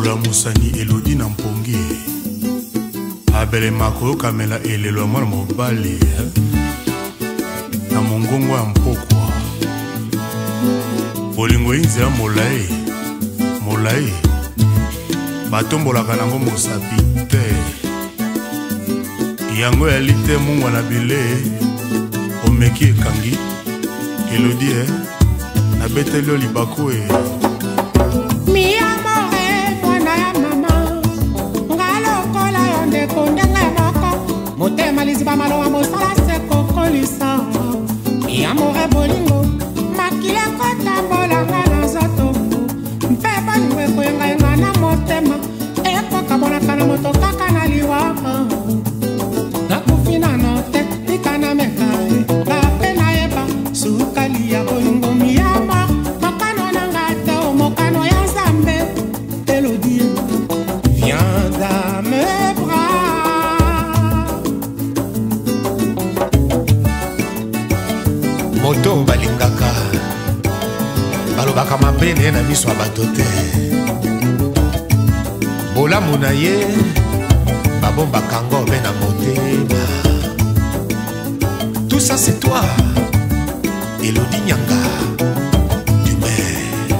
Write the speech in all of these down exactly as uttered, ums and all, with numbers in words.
Bola Musani Elodie Nampongi Abele Mako Kamela Elelo Mwana Mobali Na Mongongo ya Mpokwa Bolingo Inzi ya Molai Molai Batombola Kanango Mosapi Te Yango ya lite Mungwa na bile Omeki Ekangi Elodie eh Na betelio libako e Mi amore mwana ya mama Ngalokola yonde kondenge moko Motema liziba maloa mosala se kokolisa Mi amore bolingo Makile kota bolanga na zoto Mpepa niwe kwenga yenga na motema Eko kabona kana moto kaka na liwa Nakufina note Ikana meka La pena eba Sukali ya bolingo mi amore Mokano na ngate o mokano ya Zambe Elodie Viens dans mes bras Moto balingaka balobaka mapene na miso ya bato te bolamu na ye babombaka ngo mpe na motema. Tout ça c'est toi Elodie Nyanga du maire.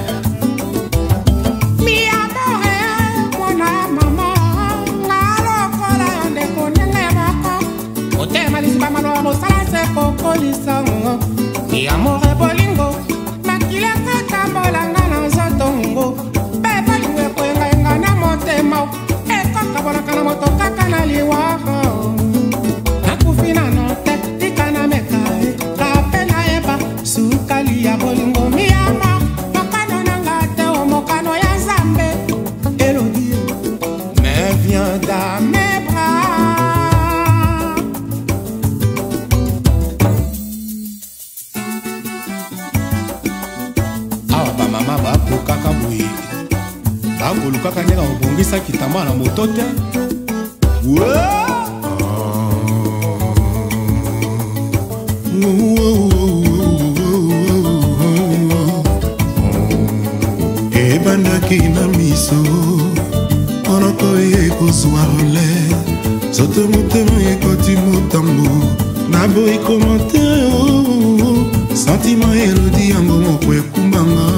Mi amore mwana mama ngalokola yonde kondenge moko Motema liziba maloa mosala se kokolisa Mi amore bolingo Makile katambolanga na nzotongo Pepa liwe kwenga yenga na motema Eko kabonaka na moto kaka na liwa Nakufina note Ikana meka La pena eba Sukali ya bolingo mi ama Mokano na ngate o mokano ya Zambe Elodie Mais viens dans mes bras Awa ba mama ba kaka boye Bangolu kaka nyaka obongisa kitamba na moto te Ebandaki na miso Onoko ye kozwa role Sote motema ye koti motambo Naboyi komante Sentiment Elodie yango moko ekumbanga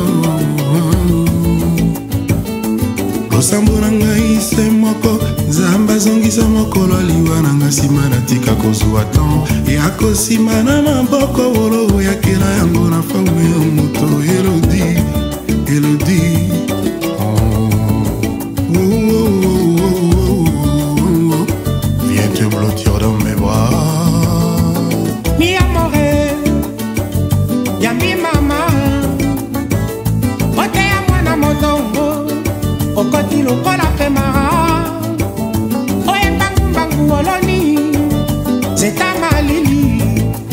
Losambo na ngai se moko Nzambe azongisa mokolo liwa na nga nsima natika kozwa tan ya kosima na maboko wolo yakela yango na faume ya moto Elodie Elodie Viens te blottir dans mes bras Mi amore Yambi mama Ote ya mwana motongo Okoti lokola pemara Oye mbangu mbangu oloni Zeta malili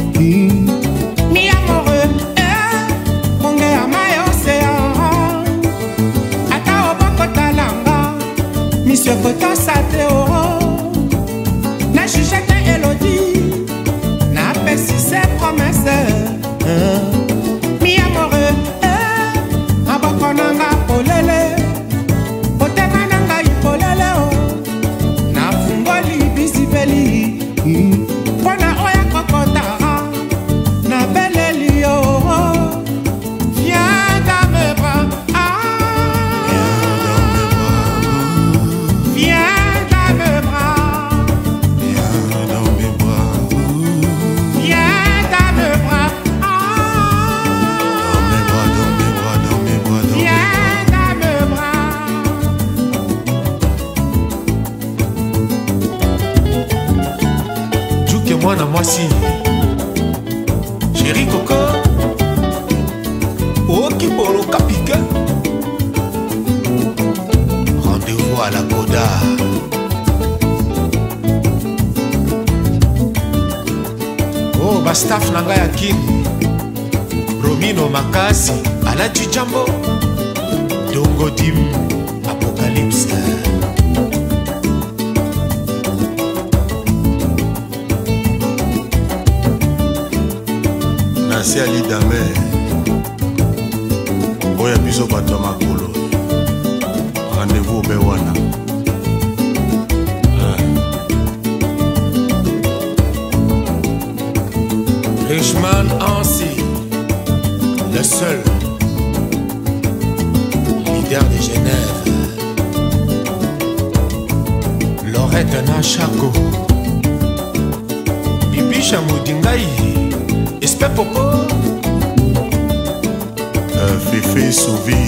Mi amore eh Konge ya maye océan Ata oboko talanga Monsieur Koto sate oro Na chuchete Elodie Na pesi se promesse Mi amore eh Aboko nanga polele Otema nanga ipolele o Na fungoli bisipeli Pona oya kokotara Na beleli o Viens dans mes bras Viens dans mes bras Viens dans mes bras Viens dans mes bras Dans mes bras, dans mes bras, dans mes bras, dans mes bras Viens dans mes bras Juke mwana mwasi Chéri Coco Okibolo Kapika Rendez-vous à la Koda Oh bastaf nanga ya kini Romino Makasi Alaji Jambo Dongo Dim Apocalypse Nasi Ali Dame Oya biso bato ya makolo Rendez-vous au ngombe wana. Richman Ansi, le seul leader de Genève. Lorette Nachako, Bibi Chamoudingaï, Espè Popo, euh, Féfé Souvi,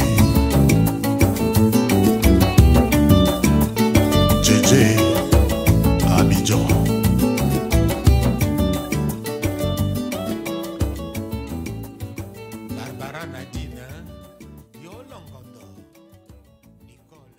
J J Abidjan. Barbara Nadine, Yolongondo, Nicole.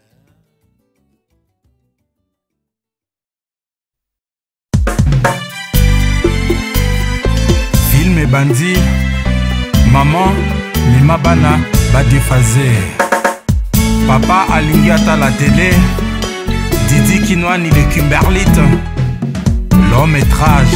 Film et bandit, maman, mima bana, ba déphasé. Papa alingi ata la télé, Didi Kinwani de Kimberlit, l'homme métrage.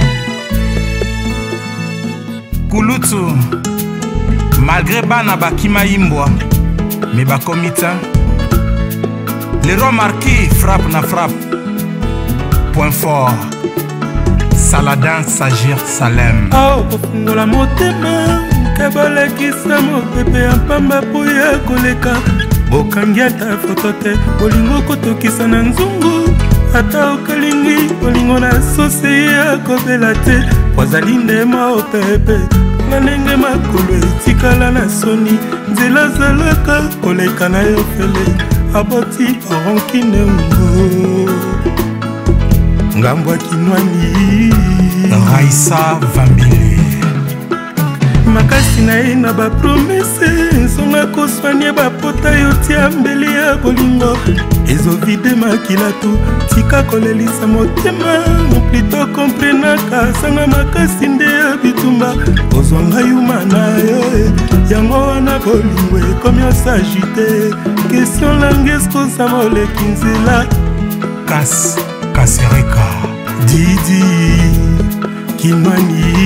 Kulutu, malgré bana bakima imbwa, mais bakomita. Le roi marquis frappe na frappe. Point fort. Saladin Sagir Salem. Ao kofungola motema kabalakisa mopepe ya pamba po ya koleka bokangi ata foto te bolingo kotokisa na nzungu ata okalingi bolingo na sose ya kobela te wazali ndema opepe na ndenge makolo etikala na soni nzela zalaka koleka na yo fele aboti oronkine ngo ngambwa kinwani Raissa Vambili. makasi na ye na bapromese nsonga koswania bapota yo tia mbele ya bolingo ezovide makila tu tika kolelisa motema plito komprenaka sanga makasi nde ya bitumba ozwanga yuma na yo yango wana bolingo ekomi osagi te kestion lange eskoza moleki nzela Kas Kasereka. Didi Kinwani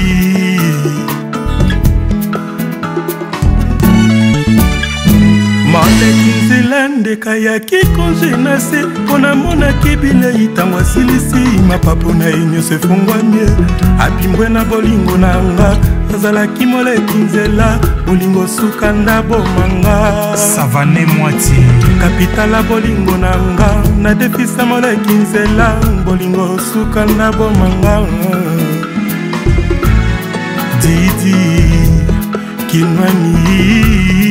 moleki nzela ndeka yaki konje na se mpo namonaki bilei ntango asilisi mapapo na ye nyonso efungwamie abimbwe na bolingo na nga azalaki moleki nzela bolingo suka ndabomanga Savane Mwati. kapitala bolingo na nga nadefisa moleki nzela bolingo suka ndabomanga Didi Kinwani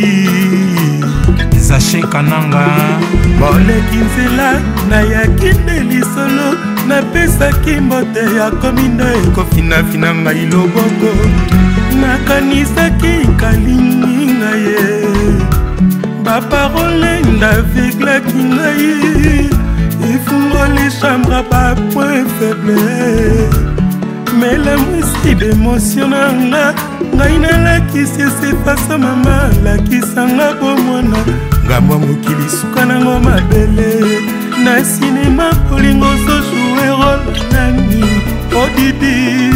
Zaché Kananga. moleki nzela nayaki nde lisolo napesaki mbote ya komino ekofinafina ngai loboko nakanisaki kalingi ngai ye baparole ndaveglaki ngai efungoli chambre bapoint faible mais la mwisi d'émotion na nga ngai nalakisi esefasa mama lakisanga bomwana ngambo mokili suka nango mabele na sinema bolingo ozojue role nani odidi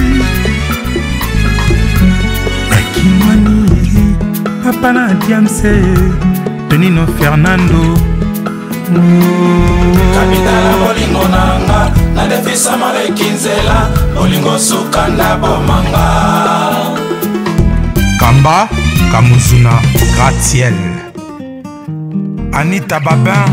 Kinwani papa na diamse Tonino Fernando kapitala bolingo nanga nadefisa maleki nzela bolingo suka ndabomanga Kamba Kamuzuna Gratiel. Anita Babin.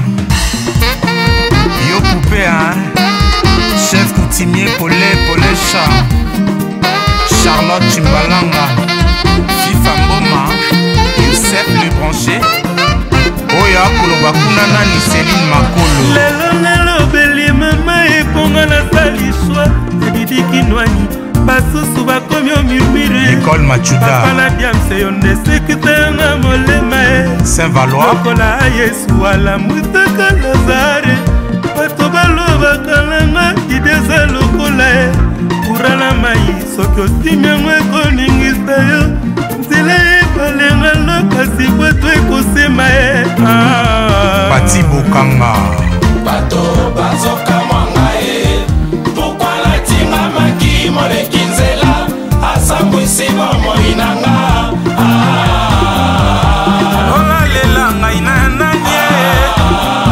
Yo Poupé, hein. Chef coutumier Polé Polécha. Charlotte Chimbalanga. Fifa Mboma. Youssef Le Branché. Oya Kolobakuna Nani Céline Makolo. lelo lelo belie mama eponga nasali shwa Didi Kinwani basusu bakomi omurmure Nicole Machuda. papa na diamse yo nde sekitanga molema e Saint-Valois. lokola yesu alamutaka lazare bato balobaka nanga ideza lokola e kurala mai soki osimi yango ekoningisa yo nzela ebalenga lokasi bweto ekosema e Pati Bokanga. bato bazokamwanga ye pokwa natinga maki moleki nzela asambwisi bomoi nanga Olalela ngai na nani.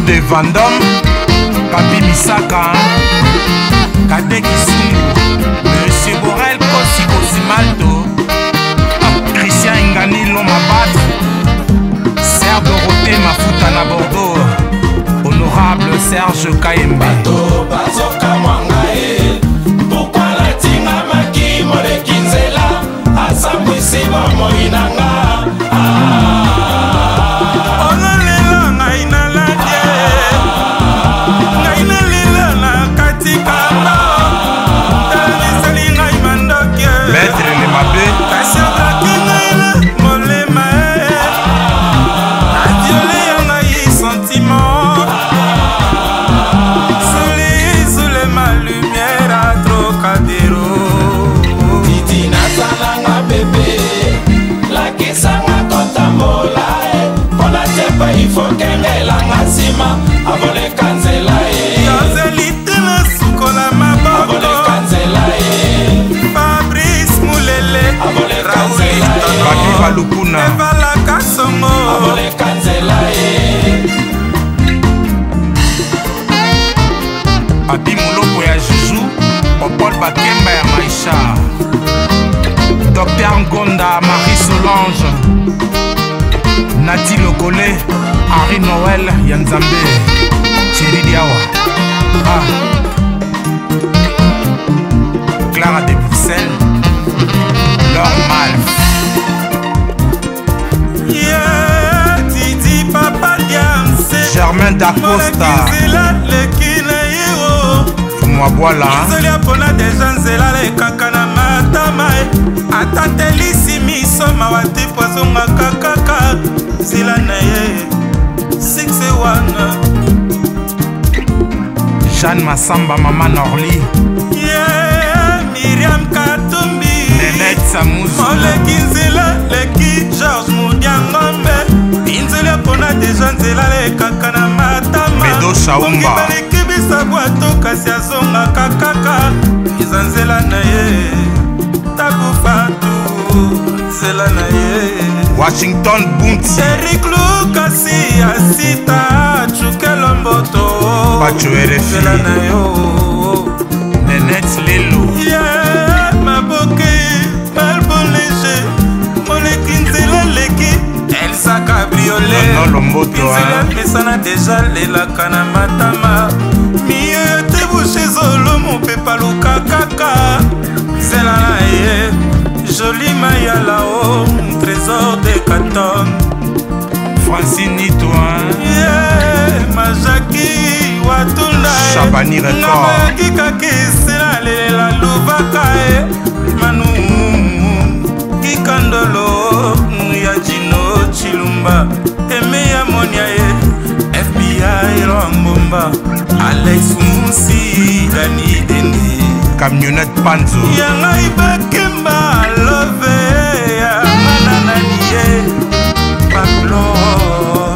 de Vendôme, Papi Misaka, Kade Kisungu, Monsieur Borel Kosi Kosimalto, Christian Ingani Lomabat, Serge Dorothée Mafuta na Bordeaux, Honorable Serge Kayembe. Bato bazoka mwangae, pourquoi la tinga maki moleki nzela, asambwisi bomoi nanga. Il faut qu'elle ait la massima avant les canzelae. Yanzelite na sukola maboko avant les canzelae. Fabrice Moulele avant les canzelae. Baki Balukuna Eva la Kasongo avant les canzelae. Papi Mouloko ya Juju, Popol Bakemba ya Maïcha, Docteur Ngonda, Marie Solange, Nati Lokole, Henri Noël, Yanzambe, Chéri Diawa, ah. Clara de Bruxelles, Laure Malf, yeah, Didi Papa Diamse, Germain Dacosta, Fumwa Boila, Zolia Pona deja nzela le kakana matama, Atatelisi miso mawati poisonga kakaka, Zila na ye. six one Jeanne Massamba, Maman Norli, yeah, Myriam Katumbi, Nenette Samouzi, Moleki nzela leki Georges Moudiangombe, Inzela pona deja nzela le kakana matama, Bedo Shaumba, baleki bisa bwato kasi azonga kakaka, iza nzela na ye, Tabufatu, nzela na ye, Washington Bounty, Eric Lukasi Asita Chukelo Mboto Pacho R F I, Nenette Lelo, yeah, Maboke Malbolege Moleki nzela leki Elsa Cabriolet Nono Lomboto, Nzela mesana deja lelaka na matama Miyo yote bouche zolo mopepa luka kaka Nzela na ye Joli Mayala o trésor de Katon Francine Nitoin, yeah, Majaki Watunda Chabani Record, Namayaki kakisela lelela luvaka e Manu Kikandolo ya Jino Chilumba Eme ya Monia e F B I Rambomba Alex Musi Dani Deni Camionnette Panzo, Yanga Ibakemba Love ya Manananie Pavlov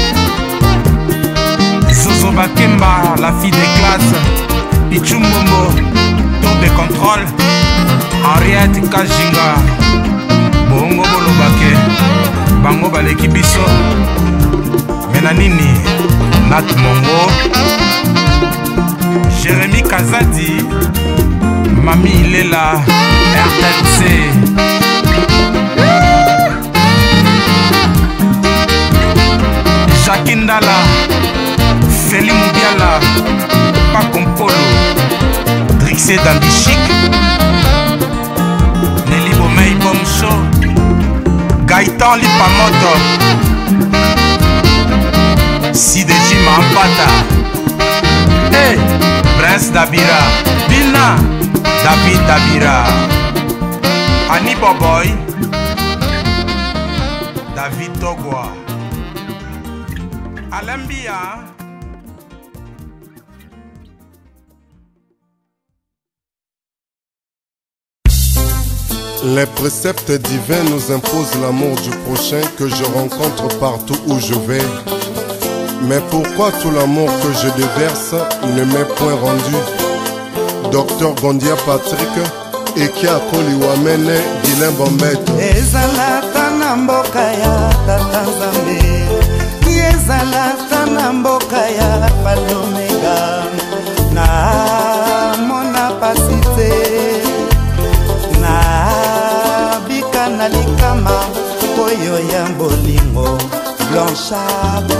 Zozo Bakemba, la fille des classes, Pichumbomo, tour de contrôle, Henriette Kajinga, Bongo Bolobake, Bango Baleki Biso, Menanini, Nat Mongo, Jérémy Kazadi, Mami Lela, R T C, Jacques Ndala, Feli Moubiala, Pacompolo, Drixé Dandichik, Nelly Bomei Bomcho, Gaëtan Lipamoto, Sideji Mampata, hey, Prince Dabira, Dina, David Dabira, Annie Boboy, David Togwa, Alambia. Les préceptes divins nous imposent l'amour du prochain que je rencontre partout où je vais. Mais pourquoi tout l'amour que je déverse ne m'est point rendu? Docteur Gondia Patrick Ekia Koliwamene Guilain Bombeto. Ezalaka na mboka ya Tata Nzambe, ezalaka na mboka ya Palomega na mona pasite na bika na likama oyo ya bolingo Blanchard.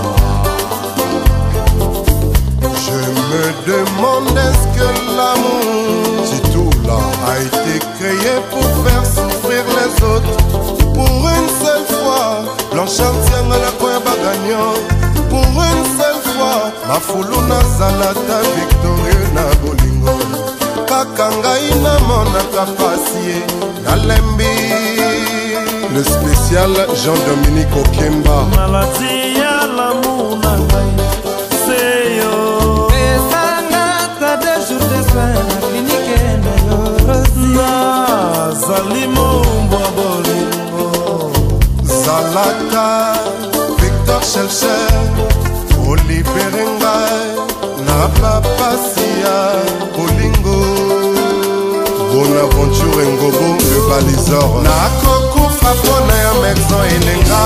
Je me demande est-ce que l'amour, si tout là a été créé pour faire souffrir les autres. Pour une seule fois, Blanchard tient à la croix gagnant. Pour une seule fois, ma foulou na zalata victorieux na bolingo. Kakanga ina mona kapasie na lembi. Le spécial Jean-Dominique Okemba. Maladie ya l'amour na ngai, c'est yo. Esanga ta deux jours de soins na clinique na Yorosi. Nazali mombwa bolingo. Zalata, Victor Schelcher, Olivier Ngai, na papasia bolingo. Bonaventure Ngobo, le baliseur. Na koko frapona ya maison elenga.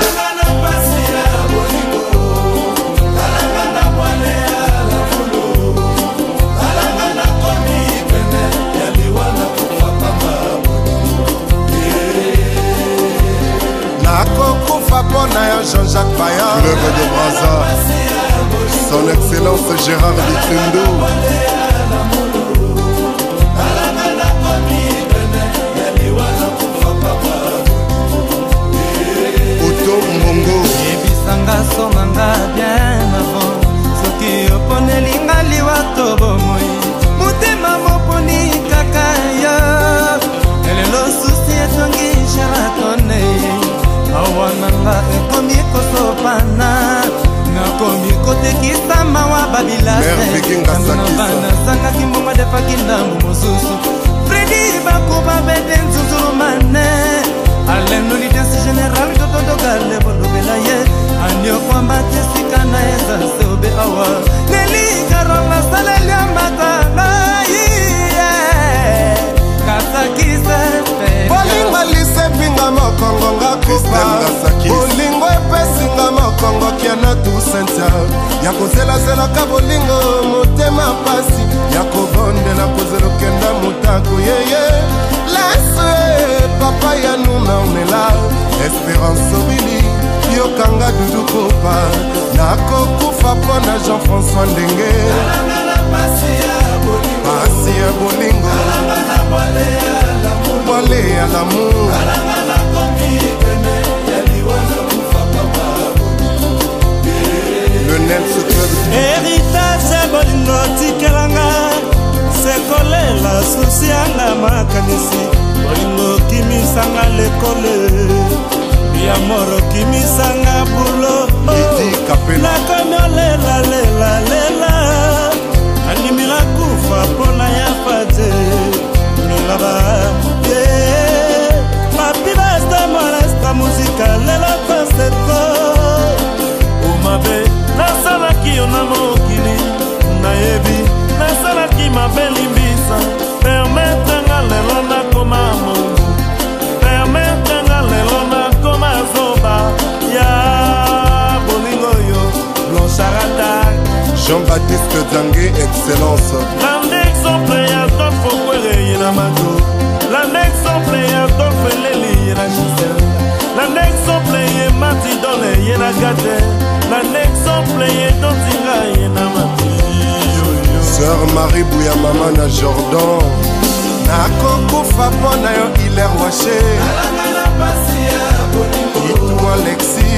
Na koko frapona ya Jean-Jacques Bayard. Fleuve de Brazza. Son Excellence Gérard Bitundu. Ebisanga somanga bien avant soki oponelinga liwato bomoi motema moponi kaka yo elelo susi etongi sharatone awananga ekomi kosopana nakomi kotekisa mawa babilasenasangaki mbongo defaki ndambu mosusu fredi bakuba bede nzuzulumane aleno lidensi general totodogale bolobela ye aniokwamba tesika na eza seobe awa nelikaronga salelia matangai kasakisepe bolingo lisepinga mokongo nga krista bolingo epesinga mokongo kiana tu sentia ya kozelazelaka bolingo motema pasi ya kobondela kozelokenda motaku yeye lase papa ya nuna onela Espérance Obili yokanga dudu kopa nakokufa mpona Jean-François Ndenge pasi ya bolingo Boile ya l'amour le Nelson Club héritage ya bolingo tikelanga sekolela susi yanga makanisi bolingo kimisanga lekole ya moro kimisanga bulo nakomi olela lela lela andimila kufa mpona ya fate milaba papi basta molesta muzika lelo pasetko umabe nasalaki yo na mokili nayebi nasalaki mabe limbisa permetanga lelo nakoma mungu permetanga lelo nakoma zoba ya bolingo yo Blanchard. Jean-Baptiste Zangue, excellence. L'annexemple ya Adolphe Kwere yena mato l'annexemple ya Adolphe Leli yena Giselle l'annexemple ye Mati Dole yena Gade l'annexemple ye Dontinga yena Mati Sœur Marie Bouya Mama na Jordan nakokufa mpona yo Hilaire Wache Itou Alexis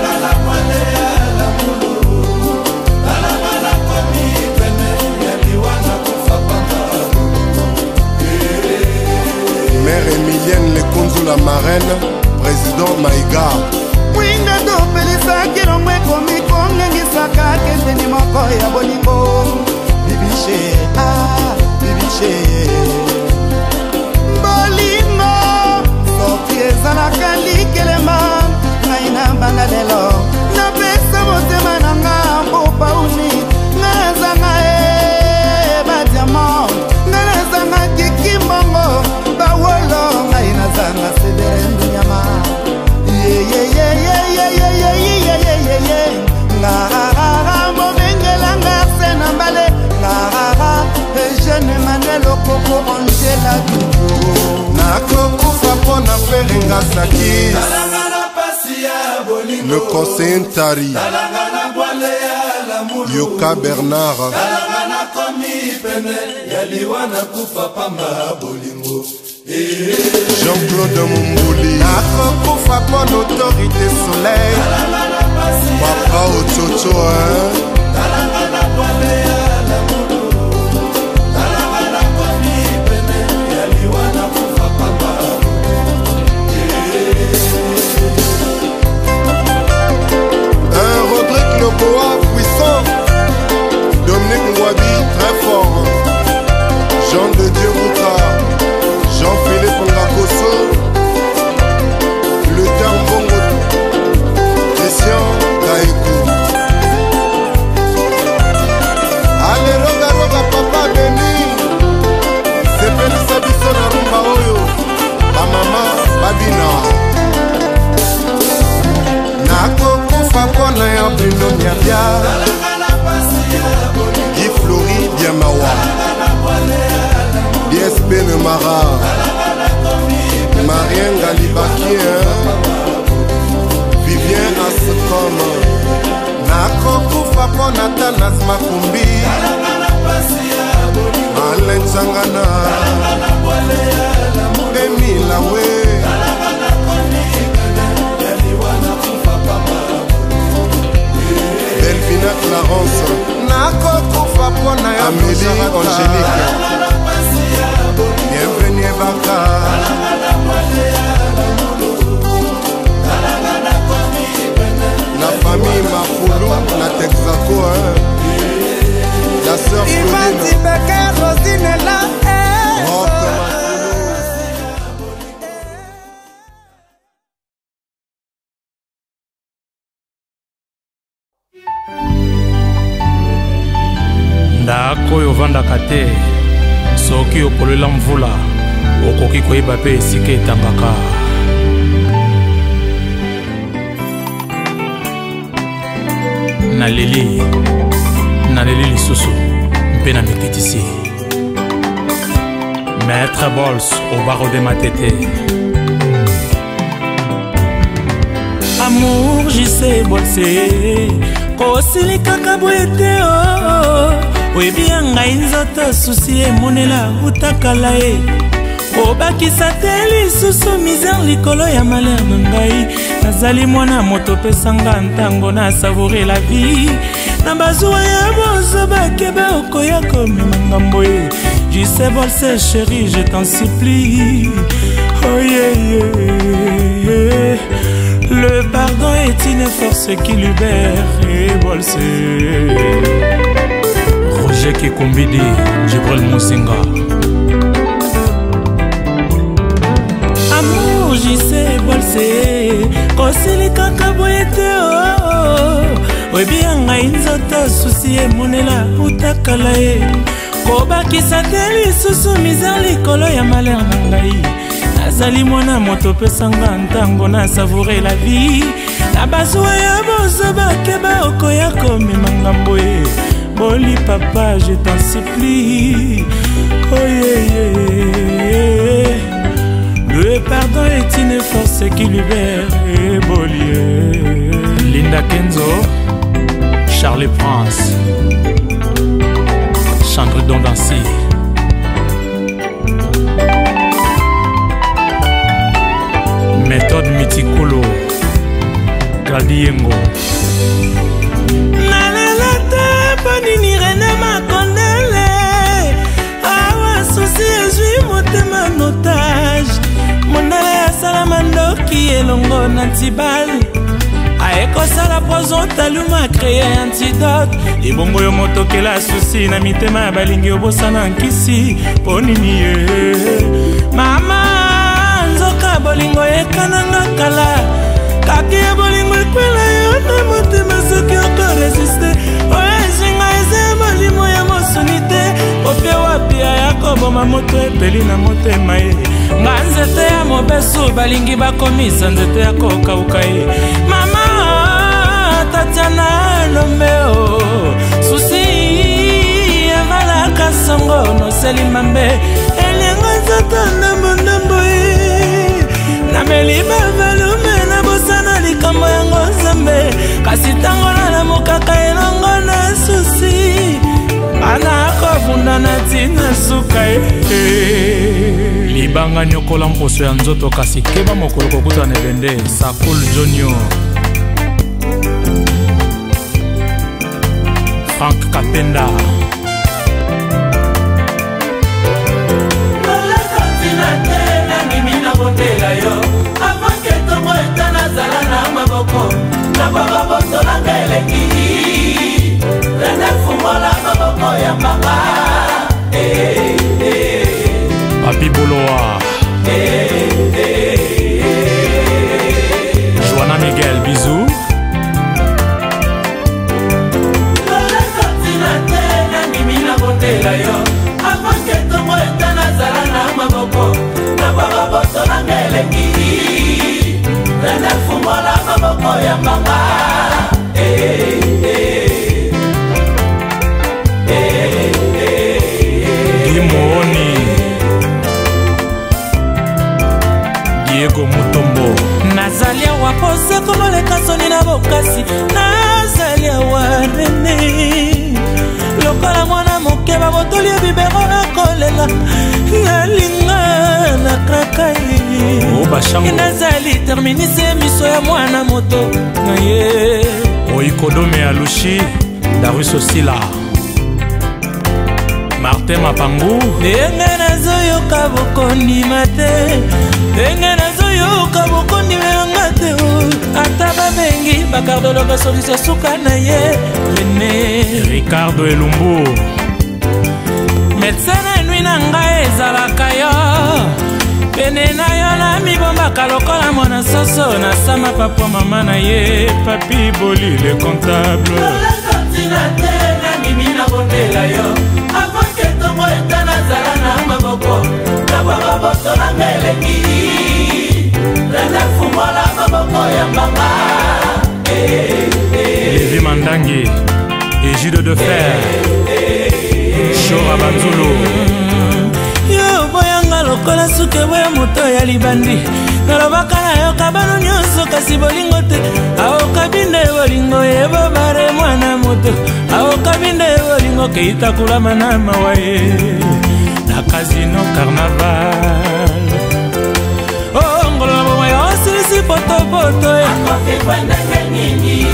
Mère Emilienne Lekonzu la marraine, président Maïga. Winga dopelisa kilomwe komi kongengisaka keseni moko ya bolingo bibishe ah bibishe bolingo soki ezalaka likelema ngai na banda lelo napesa motema na nga mbopauni ngai nazanga e badiamant ngai nazanga kikimbongo bawolo ngai nazanga sedere ndunyama ye ye ye ye ye ye ye ye ye ye ye nga Le conseiller Ntari, Yoka Bernard, Jean-Claude Mumbouli, Nakokufa pour l'autorité soleil, Papa Ototo, hein. Boa puissant, Dominique Ngwabi très fort, Jean de Dieu Bouka, Jean-Philippe Ngakoso, le Tambongo, Christian Gaïkou. Allez, roga roga papa Denis, c'est Félix Abisso na rumba oyo, ba mama Babina. Nakokufa pona ya Bruno Nyabia, Guy Flori Biamawa, D S P Nemara, Marien Galibaki, Vivien Ascom. Nakokufa pona Tanas Makumbi, Alain Sangana, Emile Awe, Delphina Clarence, Amélie Angélique, bienvenue Baka, la famille Mafoulou, la Texaco, hein. La sœur Claudine, ndako oyo ovandaka te soki okolela mvula okoki koyeba mpe esika etangaka. naleli naleli lisusu mpe na mikitisi Maître Bols au barreau de Matete. Amour jise bolse kosili kaka boye te o oyebi ngai nzoto susi emonela utakala ye obakisa te lisusu misere likolo ya malere na ngai nazali mwana moto pesanga ntango na savourer la vie na bazuwa ya bozo bakeba okoya komema ngambo ye jise bolse chéri je t'en supplie oh yeah, yeah. Le pardon est une force qui libère et bolse. Roger Kikombidi, Jibril Moussinga. Amour, j'y sais bolse. Kosili kaka boyete oh. Oui bien, nzoto souci et monela utakala e. Kobakisa te lisusu misere likolo ya malere na ngai. Nazali mwana moto pesanga ntango na savourer la vie na bazuwa ya bozo bakeba okoya komema ngambo ye boli papa je t'en supplie oh yeah, yeah. Le pardon est une force qui libère et boli Linda Kenzo, Charlie Prince, Chandre Dondancy. Méthode Mitikolo Gadiengo nalela te panini rene makondele awa susi ezwi motema notage mondele asala mandoki elongo na ntibali aekosala poison taluma kreye antidote ebongo yo motokela susi na mitema ya balingi obosana nkisi ponini ye mama bolingo ekananga kala kaki ya bolingo ekwela yo na motema soki okoresiste oyo ezinga eze molimo ya mosuni te opie wapia ya koboma moto epeli na motema ye nga nzete ya mobesu balingi bakomisa nzete ya kokauka ye mama Tatiana lombe o susi emalaka songo noseli mambe elengo nzoto ndambondambo ye nameli bavalume na bosana likambo yango nzambe kasi ntango nalamukaka elongo na susi ana akofunda na ntina suka ye libanga nyokola mposo ya nzoto kasi keba mokolo kokuta na ebende Sakul Jonio Frank Kapenda botela yo avanke tongo eta nazala na maboko na bababotolanga eleki rene fumola maboko ya mama Papi Boloa Joanna Miguel, bisous botela yo avanke tongo eta nazala na maboko na bababotolanga eleki rene fumola maboko ya mama Gimoni Diego Mutombo nazalia wapose kololeka soni na bokasi nazalia warene lokola mwana moke babotoli ya bibero akolela nalinga na krakai nazali terminise miso ya mwana moto na ye Oikodome Alushi Darius Osila Martin Mapangu ndenge nazoyoka bokondima te ndenge nazoyoka bokondimanga te ata babengi bakardoloka solution suka na ye René Ricardo Elumbu medecin na nui na ngai ezalaka yo pene na yo na mibombaka lokola mwana soso nasama papa mama na ye Papi Boli le comptable mimi na botela yo avanke tongo eta nazala na maboko na bababotolanga eleki rene fumola maboko ya mama Lévi Mandangi Égide de Fer Shora Banzolo yo boyanga lokola suke boya moto ya libandi nalobaka na yo kabano nyonso kasi bolingo te aokabinde bolingo yeba bare mwana moto aokabinde bolingo keita kulama na mawa ye na Casino Carnaval ongolola bomo ya osilisi potopoto akofipwa ndenge nini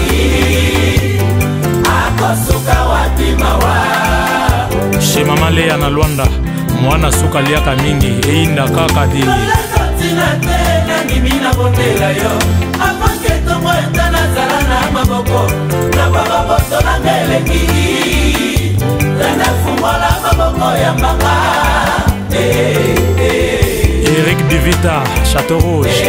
akosuka wapi mawa chez Mama Lea na Luanda mwana suka liaka mingi einda kaka di mimi na botela yo avanke tongo eta nazala na maboko na bababotolanga eleki rene fumola maboko ya mama Eric Divita Château Rouge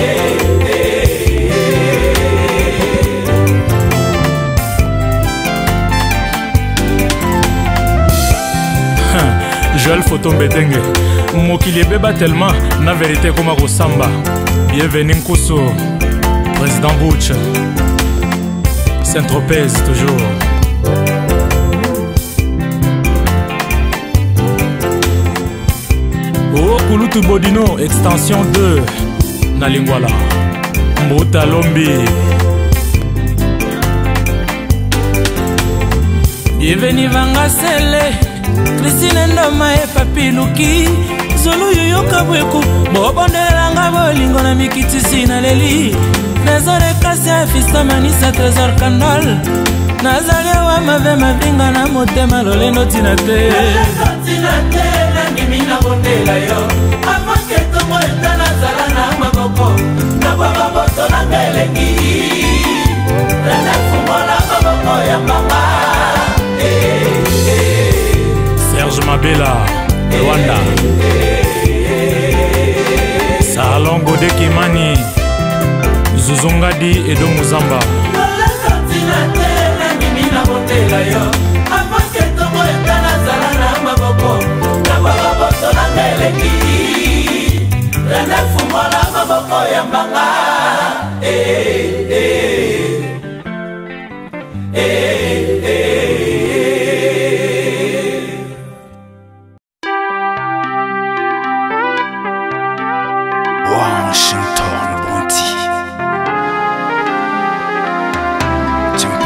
Joël Photo Mbetenge mokili ebeba tellement na vérité koma kosamba bienvenue Nkusu président Butch Saint-Tropez toujours Oh Kulutu Bodino extension deux na Lingwala Mbuta Lombi bienvenue Vanga Sele Christine Ndoma e Papi Luki Zulu yoyoka bweku bobondelanga bolingo na mikitisi na leli Nazare kasi afista manisa trésor kandol Nazali wa mave mavinga na motema lolendo tina te tina te na mimi na bondela yo avanke tongo eta nazala na maboko na bababotolanga eleki rene fumola maboko ya mama Serge Mabela Rwanda Salon Gode Kimani Zuzungadi Edo Muzamba mimi na botela yo avanke tongo eta nazala na maboko na bababotolanga eleki rene fumola maboko ya mama Washington Bonti. Tu me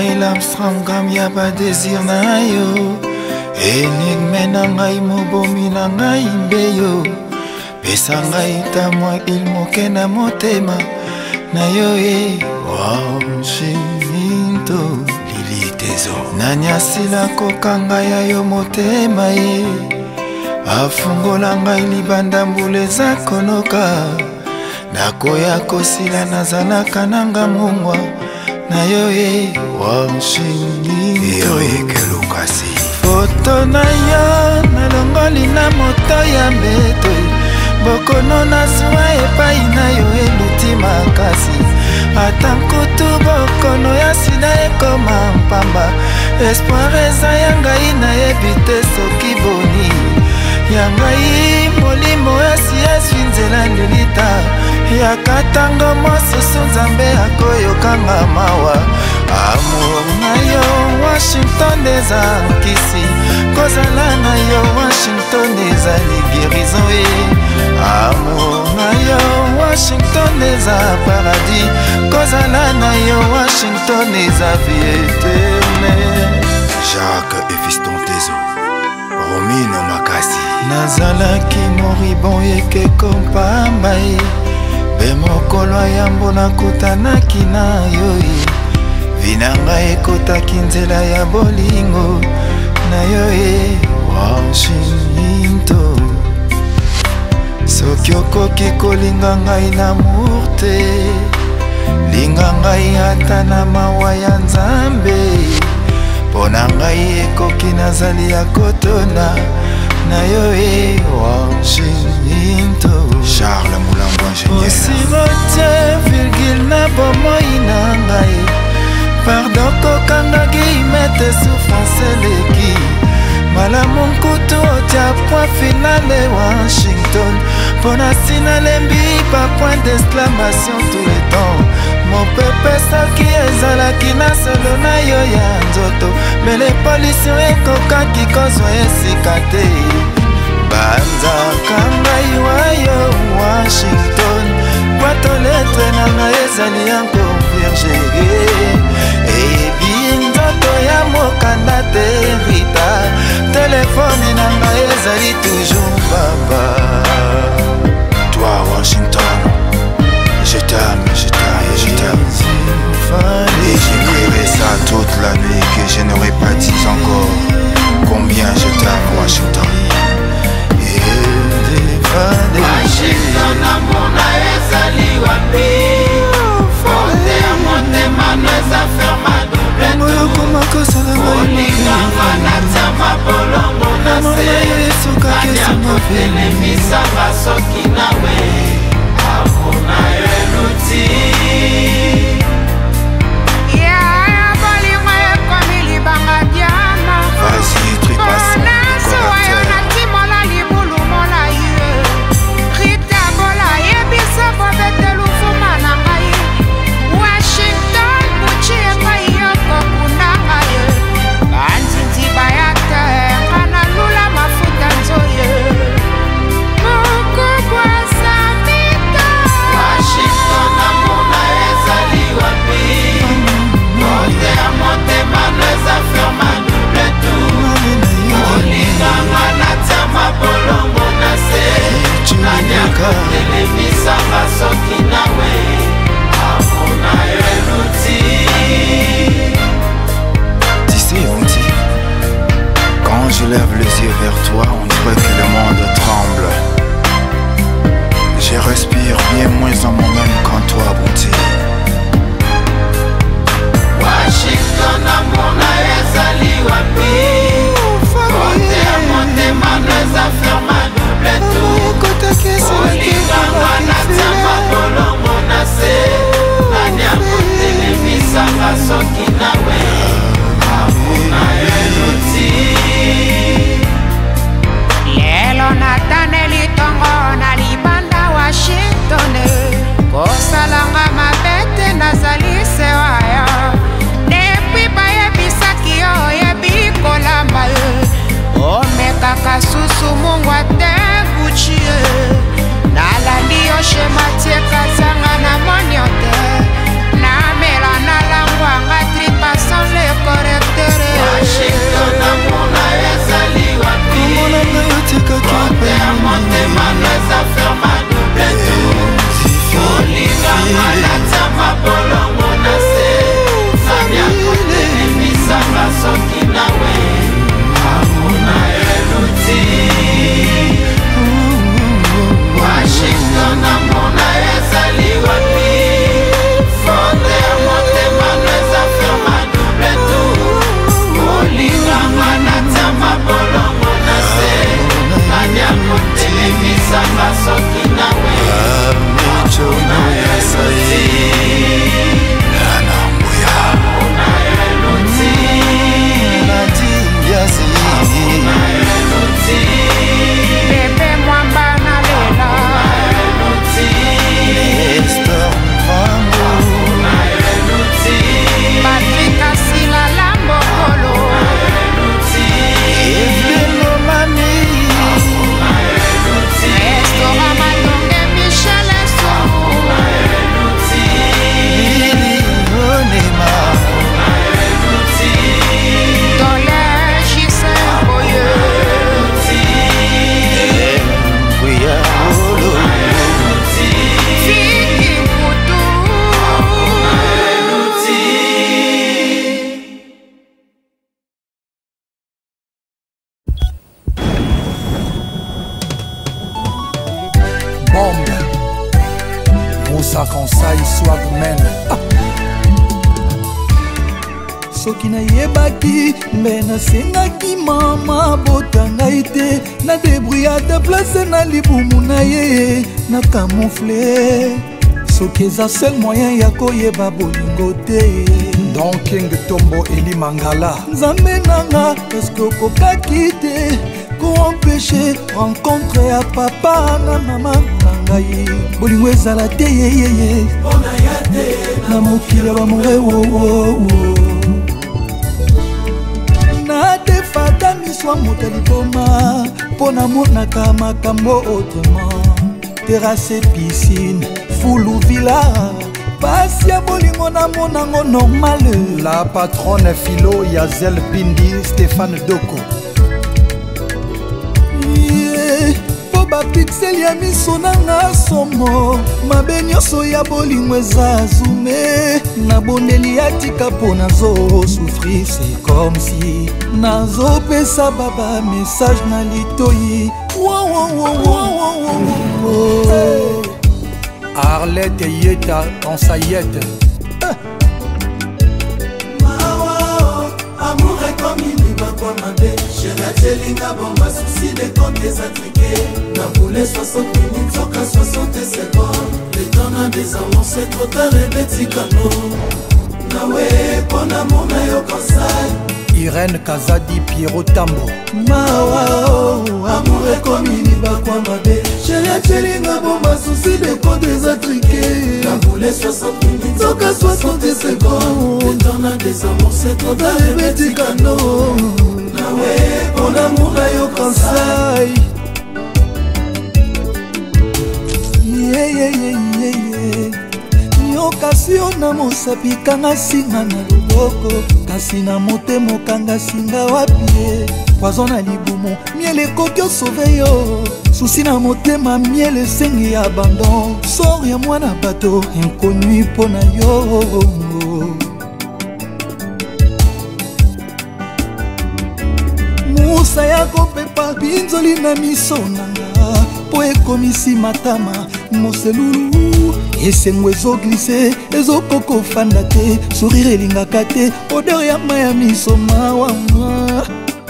Neil Armstrong ya ba désir na yo enigme na ngai mobomi na ngai mbeyo pesa ngai tamwa il moke na motema na yo e Washington Lili Tezo nanyasila kokanga ya yo motema e afungola ngai libanda mbula eza konoka nakoya kosila nazalaka nanga mongwa na yo e Washington Eric Lukasi foto na yo nalongoli na moto ya mbeto bokono na zwa epai na yo eluti makasi ata nkutu bokono ya sida ekoma mpamba espoir eza ya ngai nayebi te soki boni ya ngai molimo esi ezwi nzela lelita yakatango mosusu nzambe akoyokanga mawa amour na yo Washington eza nkisi kozala na yo Washington ezali guérison e amour na yo Washington eza paradis kozala na yo Washington eza vie éternelle. Jacques et Fiston Tezo Romino Makasi nazalaki moribon ekeko mpamba e mpe mokolo yambo nakutanaki na yo e vinanga ekotaki nzela ya bolingo na yo e Washington soki okoki kolinga ngai na mour te linga ngai ata na mawa ya nzambe mpo na ngai ekoki nazali ya kotona na yo e Washington Charles Moulango ingénieur osirote virgule na bomoi na ngai pardon kokangaki mete souffrance eleki malamu nkutu otia point finale Washington mpona sina lembi ba point d'exclamation tout le temps mopepe soki ezalaki na solo na yo ya nzoto mele pollution ekokaki kozwa esika te banzaka ngai wayo Washington boito letre na ngai ezali yango vierge eyebi nzoto ya mokanda te rita telefone na ngai ezali toujours baba. Toi Washington je t'aime, je t'aime, je t'aime et j'écrirai ça toute la nuit que je n'aurais pas dit encore combien je t'aime Washington. Washington amona ezali wapi fote ya motema neza ferma double olinganga natia mabolongo na se kanyakotelemisa soki nawe amona yo eluti bolingo ekomi libanga diama Washington buchi epai yoko kunanga ye kanzinzi bayate kana lula mafuta nzoye mokubwa samita Washington amona ezali wapi kote ya motema neza ferma double tour olinganga natia mabolongo na se kanyakotelemisa soki nawe amona yo eluti. Tu sais on dit quand je lève les yeux vers toi on dirait que le monde tremble. Je respire bien moins en moi-même qu'en toi bonté. Washington amona ezali wapi kote ya motema neza ferma double tour olinganga natia mabolongo na se kanyakotelemisa soki nawe amona yo eluti lelo nataneli tongo na libanda Washington kosalanga mabete nazali sewaya depuis bayebisaki yo oyebi kolamba ye omekaka susu mungwa te buchi ye nalandi yo shematie kazanga na monio te namela nalangwanga tripa sans swagman ah. soki nayebaki mbe nasengaki mama bota ngai te na débrouillade place na libumu na ye na camoufle soki eza seul moyen ya koyeba bolingo te Don King Tombo Eli Mangala nzambe nanga eske okokaki te koempêche rencontre ya papa na mama na ngai bolingo ezala te yeyeye na mokili ya bamore wowowo nadefata miswa moto liboma mpo namonaka makambo autrement terrasse piscine fulu villa pasi ya bolingo namonango normal la patronne filo ya zel pindi Stéphane Doko po bapixel ya miso nanga somo mabe nyonso ya bolingo eza zume nabondeli atika mpo nazosouffrir c'est comme si nazopesa baba message na litoyi Arlette Yeta Kansayette Amour est comme une liba quoi ma belle. Chérie Tchelinga bon ma souci des comptes des intriqués. Na boulé soixante minutes soka soixante secondes. Le temps n'a des amours c'est trop tard et bêtis cano. Na we pona mona yo kansai. Irène Kazadi Pierrot Tambo Mawa amour est comme une liba quoi ma belle. Chérie Tchelinga bon ma souci des comptes des intriqués. Na boulé soixante minutes soka soixante secondes. Le temps n'a des amours c'est trop tard et bêtis cano. Na we pona mona yo kansai. Yeah yeah yeah yeah yeah. Kasi ona mosapi kanga singa na loboko kasi na motema kanga singa wapi poison na libumu miele koki osauve yo susi na motema miele esengi ya abandon sor ya mwana bato inconnu mpo na yo musa ya kopepa binzoli na miso nanga po ekomisi matama moselulu esengo ezoglise ezokoko fanda te sourire elingaka te odeur ya mai ya miso mawama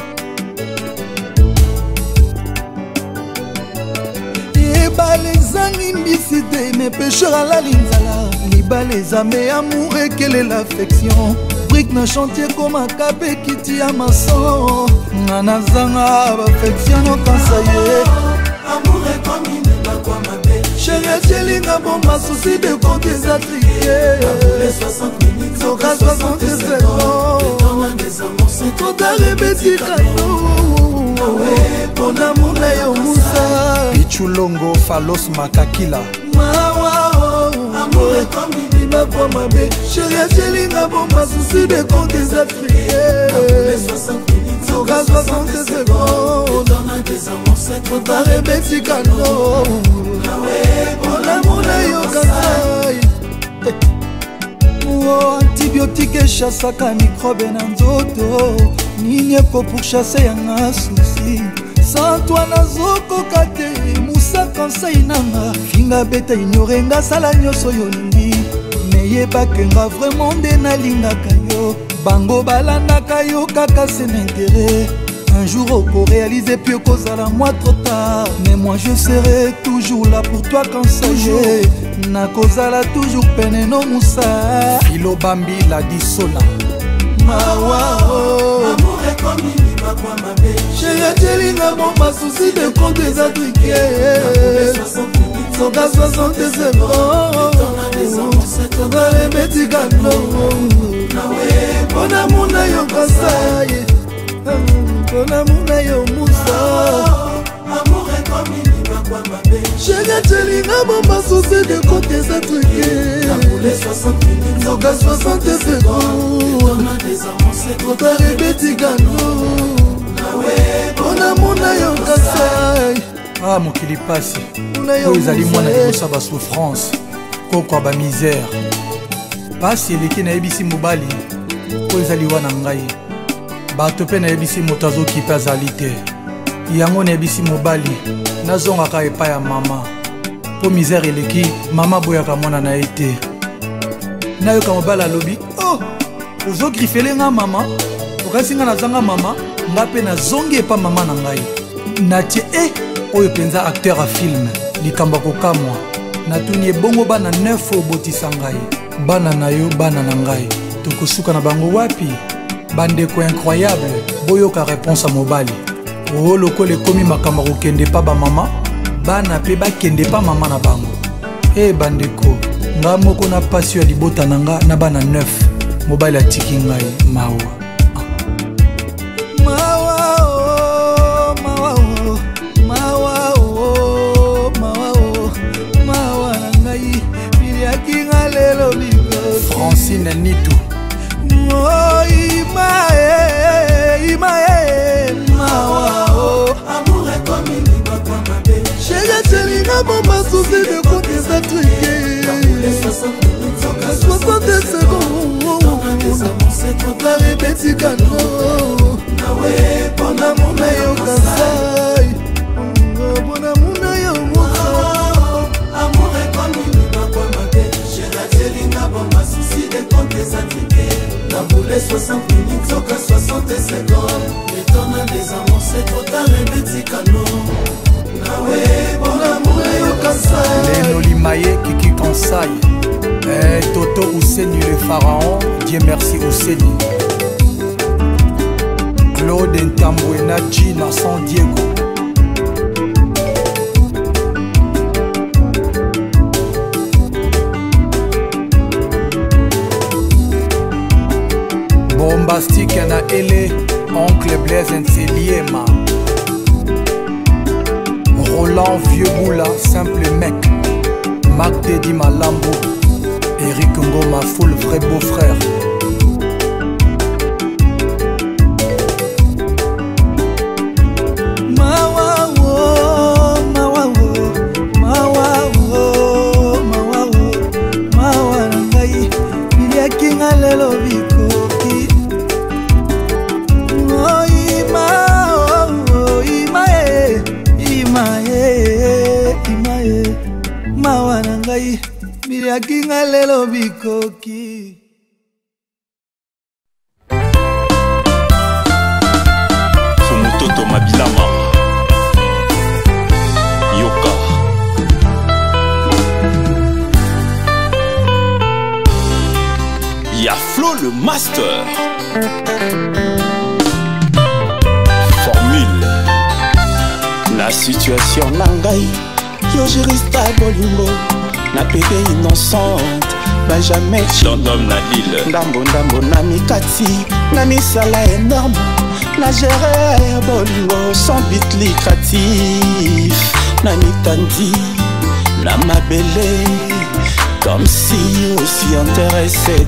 ebale ezangi mbisi te me pêcheur alali nzala libala ezame amour ekele l'affection brique na chantier komaka mpe kiti ya mason nga nazanga baaffection okansa ye amour est comme une liba quoi ma belle. Chérie Tchelinga bon ma souci de compte des attriqués. Les soixante minutes soka soixante secondes. Le temps n'a des amours c'est trop tard et bêtis cano. Na we pona mona yo musa. Pichulongo Falos Makakila Mawa amour est comme une liba quoi ma belle. Chérie Tchelinga bon ma souci de compte des attriqués. Les soixante minutes soka soixante secondes. Le temps n'a des amours c'est trop tard et bêtis cano. Antibiotique echasaka microbe na nzoto nini eko pour chasser yanga susi sans toi nazokoka te musaka nsai nanga finga beta ignore nga sala nyonso yo lingi meyebaka vraiment nde nalingaka yo bango balandaka yo kaka se n'intérêt. Un jour au pour réaliser puis cause à la moi trop tard. Mais moi je serai toujours là pour toi quand ça y na cause à la toujours peine no moussa. Philo Bambi la disona. Mawa amour est comme une liba quoi ma belle. Chérie Tchelinga bon ma souci de compte des attriqués. Soka soixante secondes. Soka les bêtis gano. Na we pona muna yo kasaye. Pona muna yo musa. Amour est comme une liba quoi ma belle. Chérie Tchelinga bon ma souci de compte des attriqués. Na boulé soixante minutes soka soixante secondes. Le temps n'a des amours c'est trop tard et bêtis cano. Na we pona muna yo kasaye. Ah mokili pasi oyo ezali mwana libosa basouffrance kokwa bamisère pasi eleki nayebisi mobali oyo ezali wana ngai bato mpe nayebisi moto azoki mpe azali te yango nayebisi mobali nazongaka epai ya mama mpo misère eleki mama boyaka mwana na ye te nayoka mobala alobi oh ozogrifele nga mama okasi nga nazanga mama nga mpe nazongi epa mama na ngai natie e oyo mpenza acteur a filme likambo kokamwa natuni ebongo bana neuf obotisa ngai bana na yo bana na ngai tokosuka na bango wapi bandeko incroyable boyoka réponse ya mobali o lokola ekomi makambo kokende pa bamama bana mpe bakende pa mama na bango e bandeko nga moko na pasi ya libota na nga na bana neuf mobali atiki ngai mawa mawa oh, mawa oh, mawa oh, mawa oh, mawa na ngai biliaki nga lelo bigo Francine Nitu oh, imae imae mawa oh, amour est comme une libre kwa mabe chérie Selina bomba souci de côté ça truqué soixante secondes c'est trop la répétition nawe pona mona yo kasai pona mona yo mosa amour est comme une libre kwa mabe chérie Selina bomba souci de côté ça truqué la boule soixante minutes soka soixante secondes les tonnes des amours c'est trop la répétition Lenoli Maye Kiki Kansai eh, Toto Ouseni le pharaon Dieu merci Ouseni Claude Ntambouena Gina San Diego Bombastique na Ele Oncle Blaise Nseliema Roland Vieux Moula, simple mec. Mac Teddy Malambo. Eric Ngoma, full vrai beau-frère. Mawa wo, mawa wo, mawa wo, mawa wo, mawa nangai. Biliaki nga lelo bikoki. Oh ima, oh ima eh. Imae, imae, mawa na ngai biliaki nga lelo bikoki Somutoto Mabilama Yoka Y'a Flo le master Formule La situation nangai yo juriste bolingo na pédé innocente Benjamin Chindom na Lille ndambo ndambo na mikati na misala énorme na gérer bolingo sans but lucratif na mitandi na mabele comme si aussi intéressé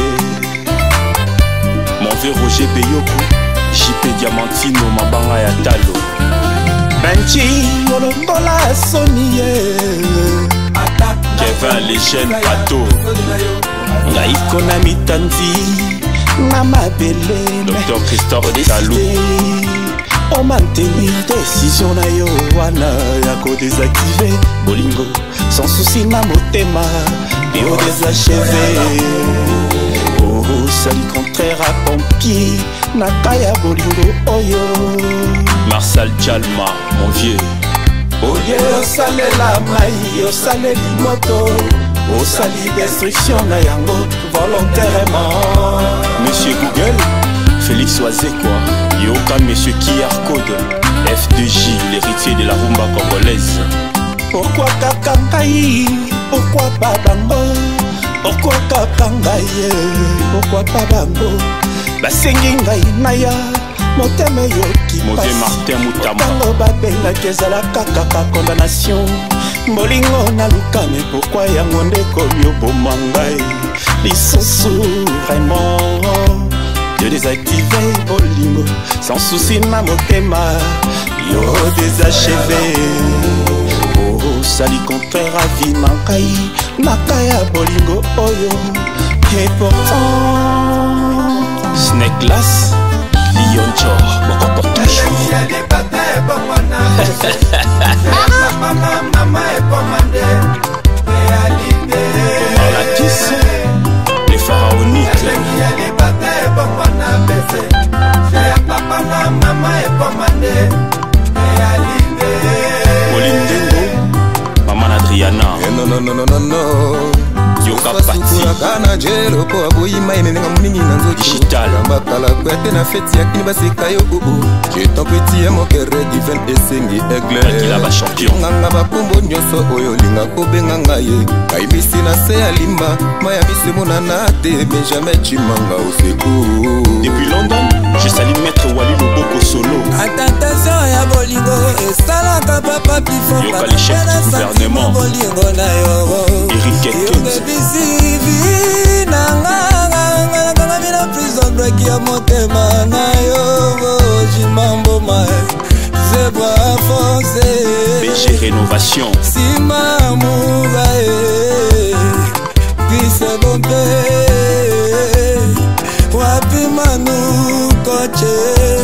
mon vieux Roger Beyoku J P Diamantino mabanga ya talo Benji Olongola Sonie Kevin les jeunes bateaux Ngaiko na mitandi na mabele Docteur Christophe Talou on maintenir décision na yo wana ya ko désactiver bolingo sans souci na motema et au désachevé oh sali contraire à pompier na kaya bolingo oyo Marcel Jalma mon vieux oye osalela mai osaleli moto osali destruction na yango volontairement Monsieur Google Félix Oazekwa Yoka Monsieur Q R Code F deux J l'héritier de la rumba congolaise pourquoi kakangai pourquoi pas bango pourquoi kakangai pourquoi pas bango basengi ngai naya motema yoki mauvais Martin Moutama tango babengaki ezalaka kaka condamnation molingo na lukame pourquoi yango nde komi oboma ngai lisusu vraiment de désactiver bolingo sans souci na motema yo désachevé oh sali contraire à vie na ngai nakaya bolingo oyo et pourtant Snake Glass Lionjo Bokoko toujours manager po aboyima enenga moningi na nzoto bakala kwete na feti ya kini baseka yo oo je t'en petit mon cœur divin esengi aigle nganga bakombo nyonso oyo linga kobenga ngaye kaibisi na se ya limba maya bisemonana te mais jamais chimanga au secours. Depuis London, je salue maître Wally Loboko solo. Attentation ya bolingo esalaka papa pifo yoka le chef du gouvernement bolingo na yo Eric Kenz bisivi nanga nanga mina prison break ya motema na yo jimambo mae zebra foncé B G Rénovation Sima Mougae Pisse Bombe Wapi Manu Koche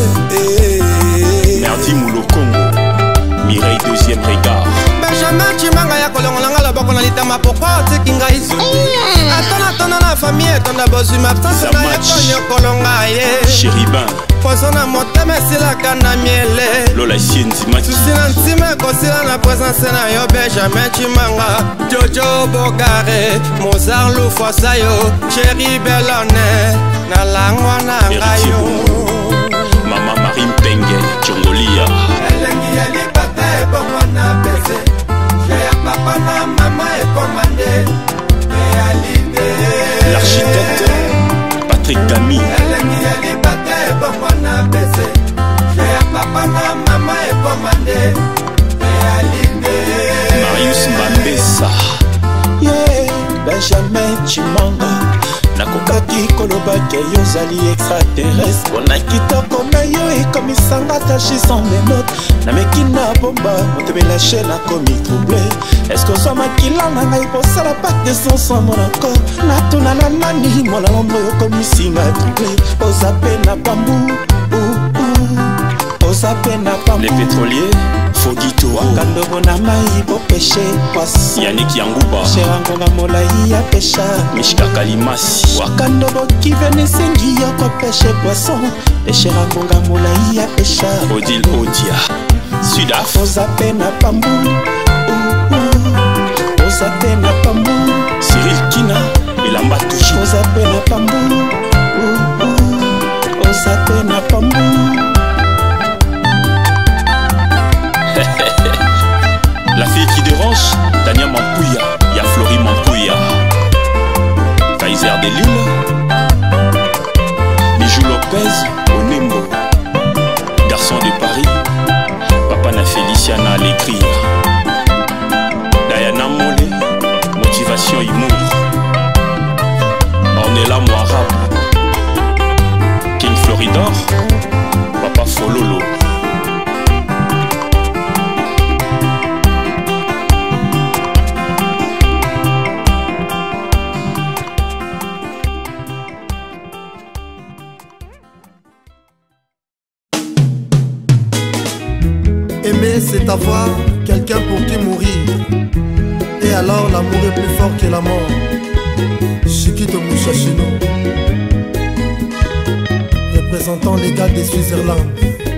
Merdi Moulo Congo Mireille deuxième regard Benjamin Chimanga ya kolongolanga la boko na litama pourquoi otiki ngai zuti atona tona na famille etonda bozwi mabsence na ye konyo kolonga ye Chéribin poso na motema esilaka na miele Lola Sienzima susi na ntima ekosila na présence na yo Benjamin Chimanga Jojo Bogare Mozart Lufwasa yo Chéri Belone na langwa na ngai yo Mama Marie Mpenge Chongolia elengi elipate bongo na bese ya papa na mama est commandé réalité l'architecte Patrick Gami elengi elipate bongo na bese ya papa na mama est commandé réalité Marius Mbambesa yeah Benjamin Chimanga nakokaki kolobaki yozali extraterrestre mpona kitoko na yo ekomisanga tachison menote nameki na bomba motebelashe nakomi trouble eske ozwa makila na ngai posala pacte sansa monako natunana nani mwana mombo yokomisinga trouble oza pe na bambu oza pe na bambu les pétroliers Fogito wakandobo na mai po pêcher poisson Yannick Yanguba Cherango na molai ya pêcha Mishka Kalimasi wakandobo qui vene sengi ya ko pêcher poisson Cherango na molai ya pêcha Odile Odia Sudaf Ozape na pambu Ozape na pambu Cyril Kina Elamba toujours Ozape na pambu Ozape na pambu La fille qui dérange, Tania Mampouya, y'a Flori Mampouya Kaiser de Lille Bijou Lopez, Onembo Garçon de Paris, Papa na Feliciana à l'écrire Diana Mole, Motivation Humour Ornella Moirab King Floridor, Papa Fololo c'est avoir quelqu'un pour qui mourir. Et alors l'amour est plus fort que la mort. Chiquito Mouchachino, représentant légal de Switzerland.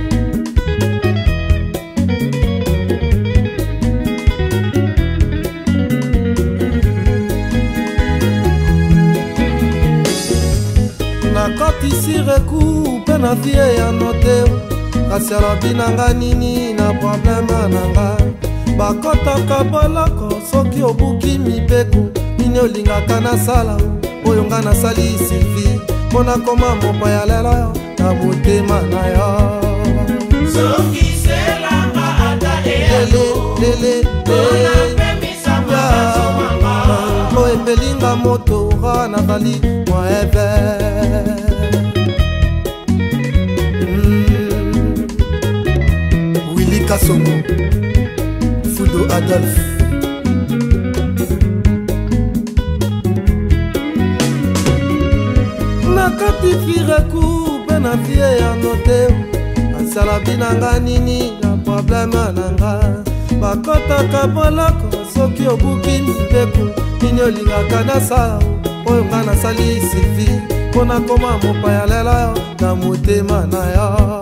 Nakotisi reku pe na vie ya noteo kasi alobi nanga nini na probleme nanga bakotaka boloko soki obuki mibeko nini olingaka nasala oyo nga nasali sylvie mpo nakoma mopaya lelo yo na motema na yo mo epelinga motora natali moeve Kasongo, Fudo Adolphe. Nakati firaku bena fie ya note asala binanga nini na probleme nanga bakotaka boloko soki obuki mpeku nini olingaka nasala oyo nga nasali sylvie mpo nakoma mopaya lelo yo na motema na yo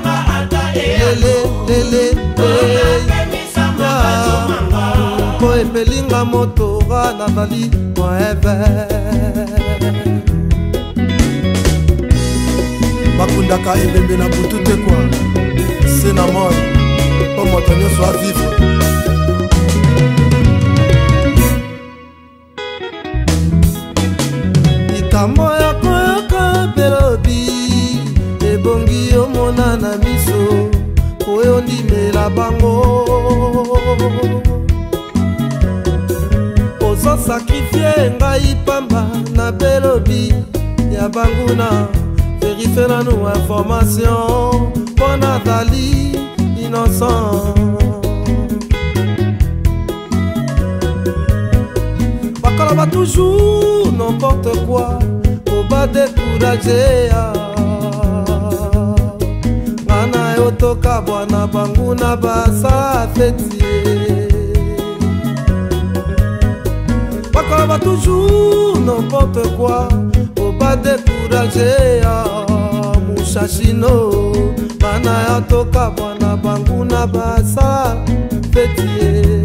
lele lele po belinga motora Nathalie Moeve bakundaka ebembe na butu te kwa se na moi po moto nyonso avivre likambo ya koyoka belobi ebongi omona na miso oyo ndimela bango ozosakrifie ngai pamba na belobi ya banguna verifie nanu information mpo nazali innocent bakoloba toujours n'importe quoi oba décourage ya ngana yo tokabwa na banguna basala feti bakoloba toujours n'importe quoi oba décourage ya mushashino bana ya tokabwa na banguna basala feti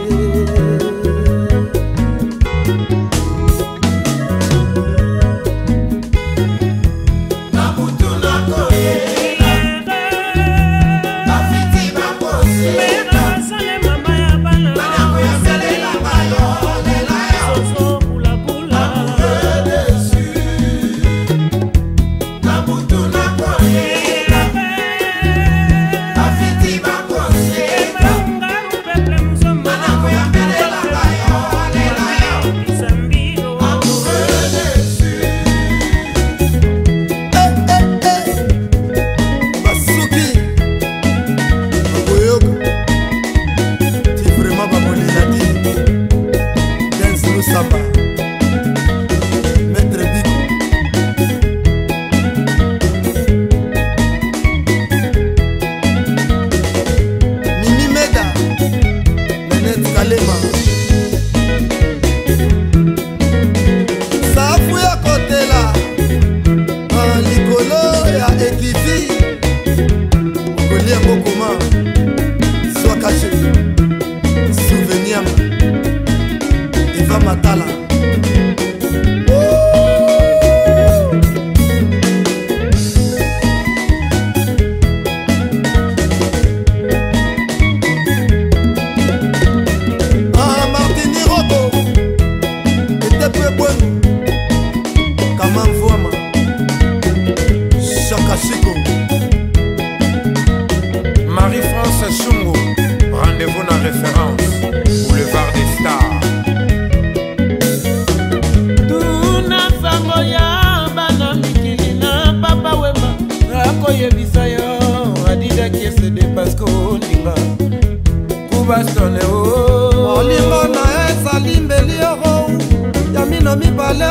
olingo na ezali mbeli oro ya mino mibale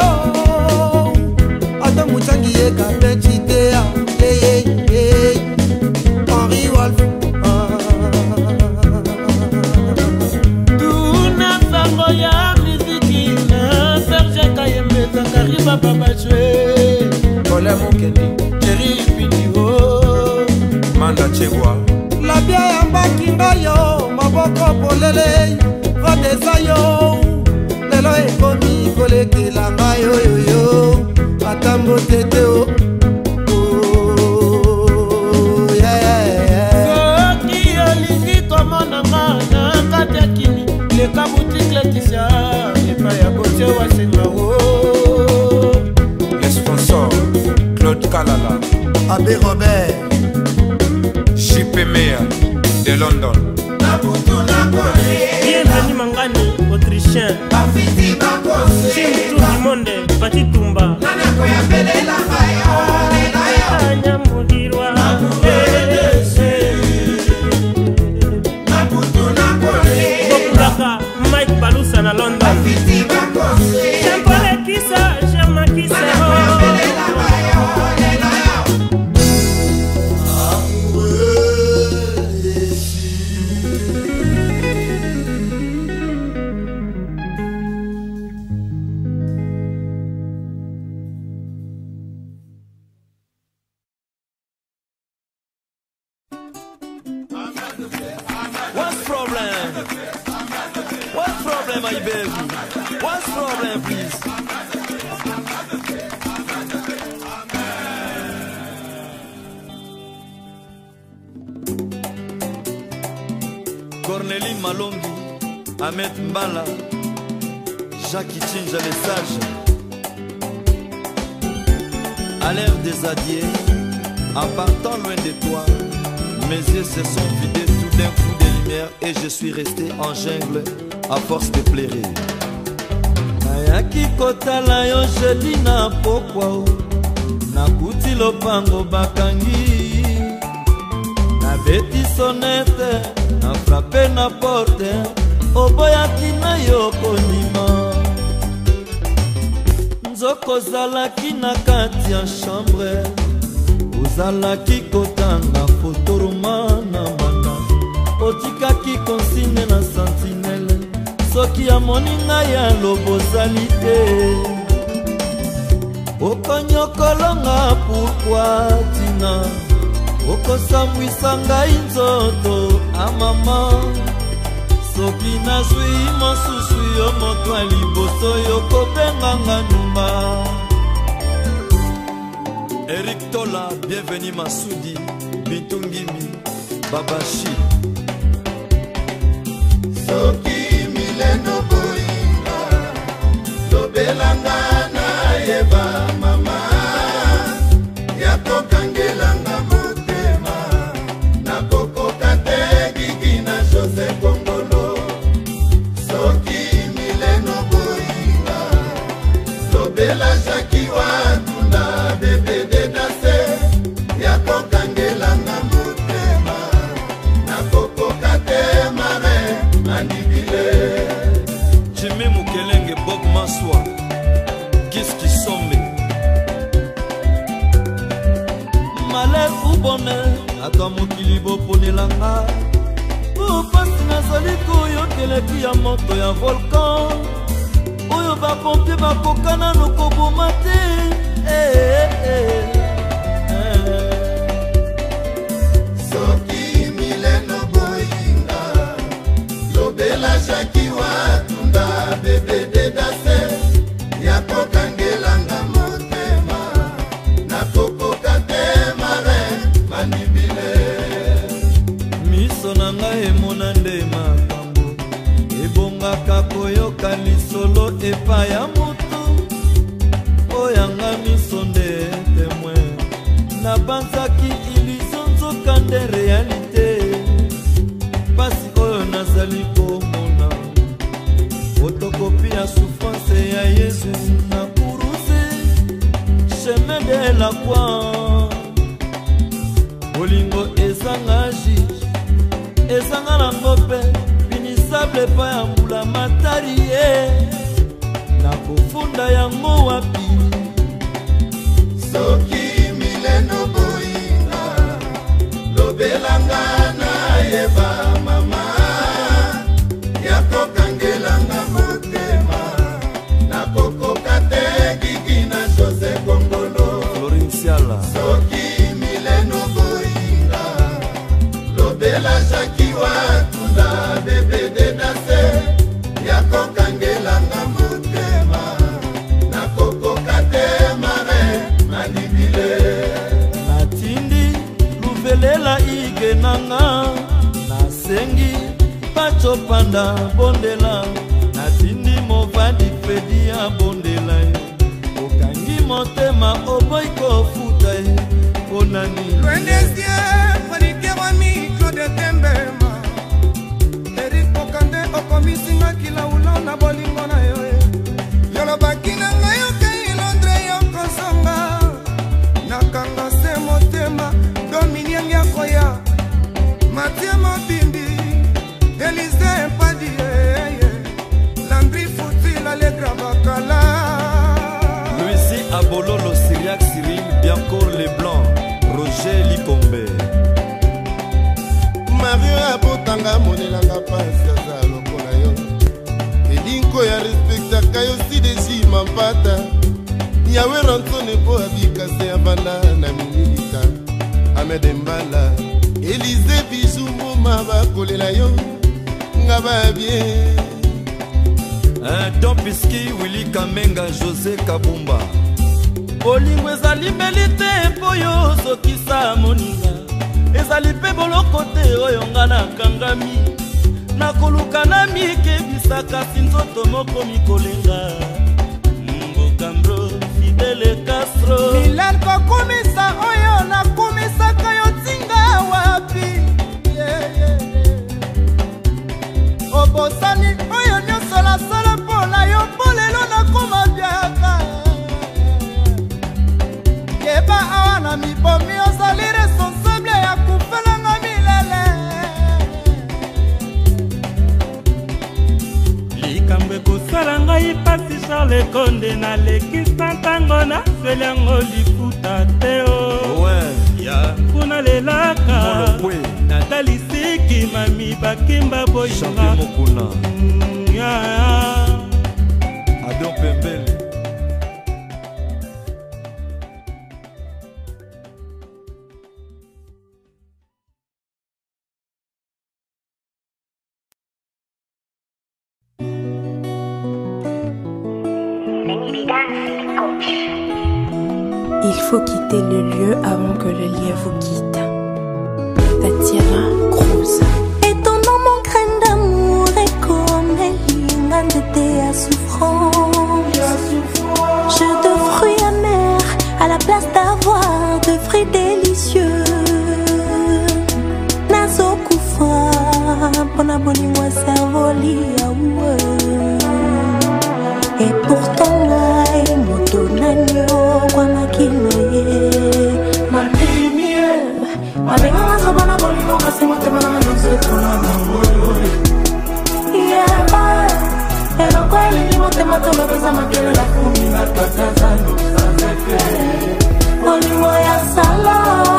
o ata muchangi yeka peci te ya Henri Wolf tuna sango ya miziki na Serge Kayembe Zakariba Baba Chwe Ole Mokendi Jerry Pinio Manda Chegwa la bia ya mbakinga yo maboko polele rodesa yo lelo ekomi kolekela ngai oyoyo atambo tete o soki olingi komona nga na kati ya kini leka boutique Laetitia epai ya kotie wasenga o le sponsor Claude Kalala Abbé Robert Chipemea de London. Bienvenue Mangani, Autrichien. Team Tour du Monde, Pati Tumba. Anya Mudirwa. Bokundaka, Mike Balusa na London. Jean-Paul Kissa, Jean-Marc Kissa. bise. Cornélie Malongi, Ahmed Mbala, Jacques Ichinja les sages. À l'ère des adieux, en partant loin de toi, mes yeux se sont vidés tout d'un coup de lumière et je suis resté en jungle à force de pleurer. Nayaki kotala yo jeudi na pokwa, nakuti lopango bakangi, nabeti sonnette, na frappé na porte, oboyaki na yo kondima. Nzoko zalaki na kati ya chambre, ozalaki kotanga fotoroma na mbanda, otikaki consigne na sentinelle, soki amoni ngai ya lobozali te. Okonyokolonga pourkoi tina, okosambwisa ngai nzoto a mama, soki nazwi mosusu yo moto ya liboso yokobenganga numba. Eric Tola, bienvenue Massoudi, Bitungimi, Babashi. Soki mileno boinga, lobelanga na yeba mama, yakokangelanga motema, nakokoka te gigi na Jose Kongolo. Soki mileno boinga, lobela Jaki watunda bebe de dase, yakokangelanga motema, nakokoka te mare mandibile. Jimmy Mukelenge, Bob Maswa, qu'est-ce qui sombe? Malheur ou bonheur, ata mokili boponelanga, upasi nazali koyokeleki ya moto ya volcan, oyo bapompie bakokana nokoboma te. Eh, eh, eh. Soki mileno boinga, lobela Jaki watunda bebe de dase, yakokangelanga motema, nakokoka te mare manibile. Miso na ngai emona nde makambo, ebongaka koyoka lisolo epai ya motu, oyanga miso nde témoin, nabanzaki illusion nzoka nde réalité, pasi oyo nazali komona, fotokopi ya souffrance ya Yesu na kuruse, chemin de la croix. Bolingo ezanga juge, ezanga nango mpe finisable pa ya mbula matari ye, nakofunda yango wapi? Soki mileno boinga, lobelanga na yeba mama, yakokangelanga motema, nakokoka te gigi na Jose Kongolo. Florinciala. Soki mileno boinga, lobela Jaki watunda bebe de dase, yakokangelanga motema, nakokoka te mare manibile. Natindi luvelela ige nanga, nasengi pacho panda bondela, natindi movadi pedi ya bondela, okangi motema oboy kofuta onani. Loin des cieux, Fanikera micro de Tembema, Eric Bokande okomisinga kila ulo na bolingo na yo. Yolobaki na ngai okei Londre yokosonga, nakanga se motema Dominique Yakoya, Mathieu Mobimbi, Élysée Mpadi, Landry Foutil Allegra Bakala, Louisi Abololo, Syriac Cyril, Bianco Leblanc, Roger Likombe. Mario abotanga monelanga pasi aza lokola yo, elinko ya respektaka yo si desi mampata, yawe rantone po abikase ya banda na minilika. Ahmed Mbala, Élysée Bijou Mboma bakolela yo nga babie. Don Piski, Willy Kamenga, José Kabumba. Bolingo ezali mbeli te mpo yo ozokisa moninga ezali mpe boloko te oyo nga nakangami nakoluka na mikebisa kasi nzoto moko mikolenga mbokambro Fidele Castro Milan kokumisa oyo nakumisaka yo tinga wapi yeah, yeah, yeah. Obosani oyo nyonso nasala mpona yo mpo lelo nakoma biaka Keba awa na mibomi ozali responsable ya kufelanga milele likambo ekosala ngai pasi Charles Konde nalekisa ntango naseli yango lifuta te o mpona lelaka natalisiki mami bakimba boyinga Adon Pembele Il faut quitter le lieu avant que le lien vous quitte. Tatiana Cruz. Étonnant mon grain d'amour est comme les lignes d'été à souffrance. Je de fruits amers à la place d'avoir de fruits délicieux. Nazo kufa pona bolingo servoli aoué. Et pourtant ngai moto nanyo kwa makine mapimie mabenga sabana bolingo kasi motema na nonse tona nango yeba elo kwa elingi motema tolo pesa makele la kumi na tatazano sazefe bolingo ya sala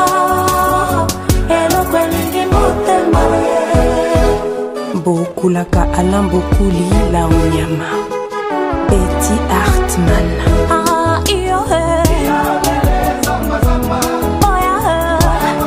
elo kwa elingi motema Bokulaka Alain Bokuli la Onyama Betty Hartmann. Ah, yo, hey. Oh, yeah,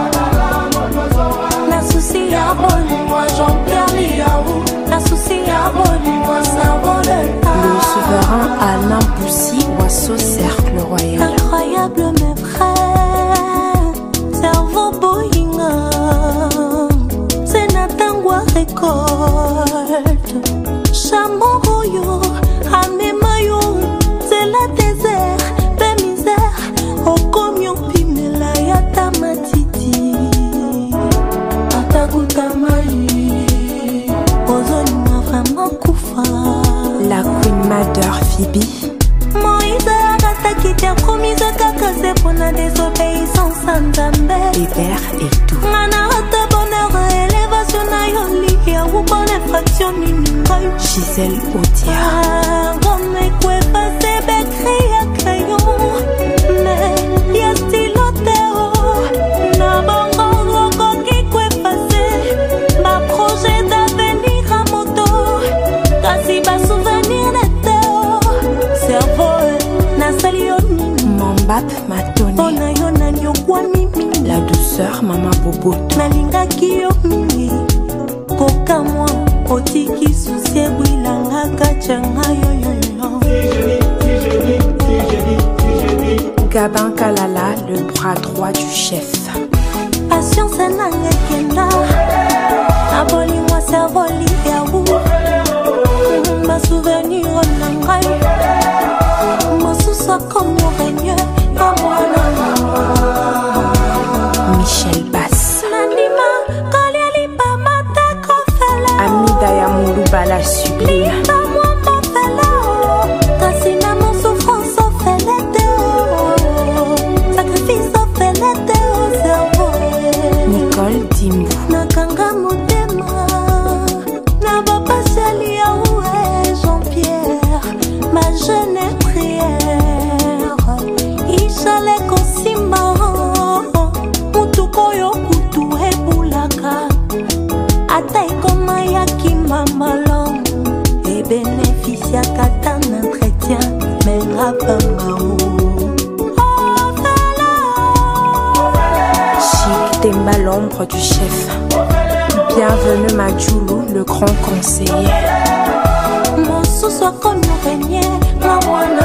hey. Na souci ya boni, moi Jean-Pierre Liaou. Na souci ya boni, moi Savole. Le souverain Alain Boussy, Oiseau Cercle Royal. Incroyable mes frères, cerveau boyinga. C'est Natangwa récolte. Chamoroyo. Amemayo, c'est la désert, la misère. Au comion pimela ya tamatiti. Atakuta mai, ozoni na vraiment kufa. La Queen Mother Phoebe. Moïse agataki te promise kaka c'est pour la désobéissance sans Nzambe. Hébert et tout. Mana ata bonheur élévation na yoli ya bonne infraction nini ngai. Gisèle Audiard. La douceur Mama Bobo. Nalingaki yo mingi koka mwa otiki susi ebwilanga kachanga yoyoyo. Gabin Kalala, le bras droit du chef. Patience nanga kenda aboli mwa servoli yaou. Ma souvenir nangai mosusa comme règne comme moi. Michel Bass. Nanima kaliali pa mata kofela. Amida ya Moulouba la sublime. Nicole Dimou. Nakanga motema na bapasali ya oué Jean-Pierre. Ma jeune prière ishale kosimba mutuko yo kutu ebulaka ata ekoma ya kimamalong e bénéficia kata na entretien mengapangao. Temba l'ombre du chef. Bienvenue Madjoulou, le grand conseiller. Mon mosusu akomi renie na mwana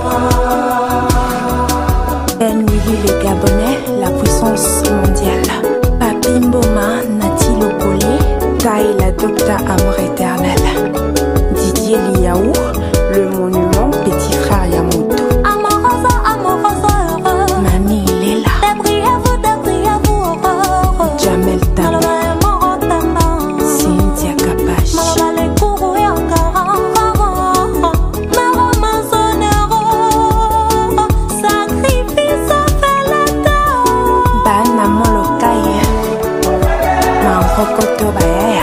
Ben Willy le Gabonais, la puissance mondiale. Papi Mboma, Nati Lopolé, Taï la Docta Amour éternel. Didier Liaou, le monument Petit Frère Yamoto. Amorosa, amorosa, heureux. Mamie Léla. Débriez-vous, débriez-vous, heureux. Jamel Tamba. Cynthia Kapache. Bana Molokai. Marokoto Bayaya.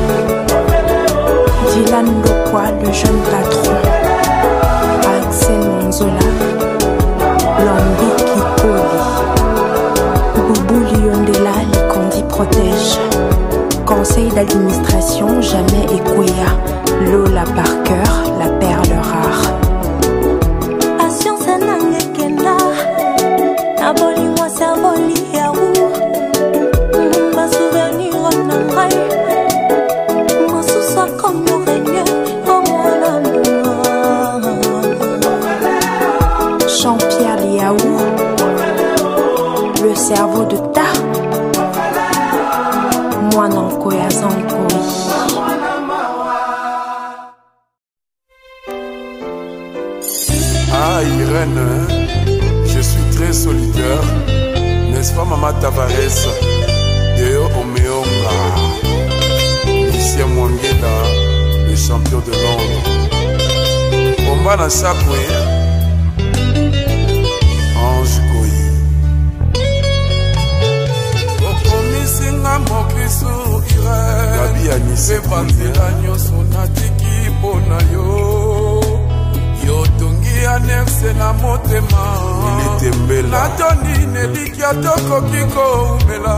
Dylan Lokwa, le jeune patron. Axel Monzola. Lambi Kipoli. Boubou Liondela, Likondi protège. Conseil d'administration, jamais Ekwea. Lola Parker, la perle rare. Patience nangekenda. Naboli moi servoli ya ou. Ma souvenir en ngai. Mosusu akomi renie na mwana. Jean-Pierre Liaou, le cerveau de Ta. Moi Nanko ya Zankoi. Ah Irène, je suis très solitaire, n'est-ce pas Maman Tavares? Deo Omeonga, Lucien Mwangela, le champion de Londres. Omba na Sakwe, Ange Koyi. Okomisinga mokisu Irène, Gabi Anisse Ebanzela nyoso natiki pona yo. Yotongi anexe na motema natoni neliki atokoki koumela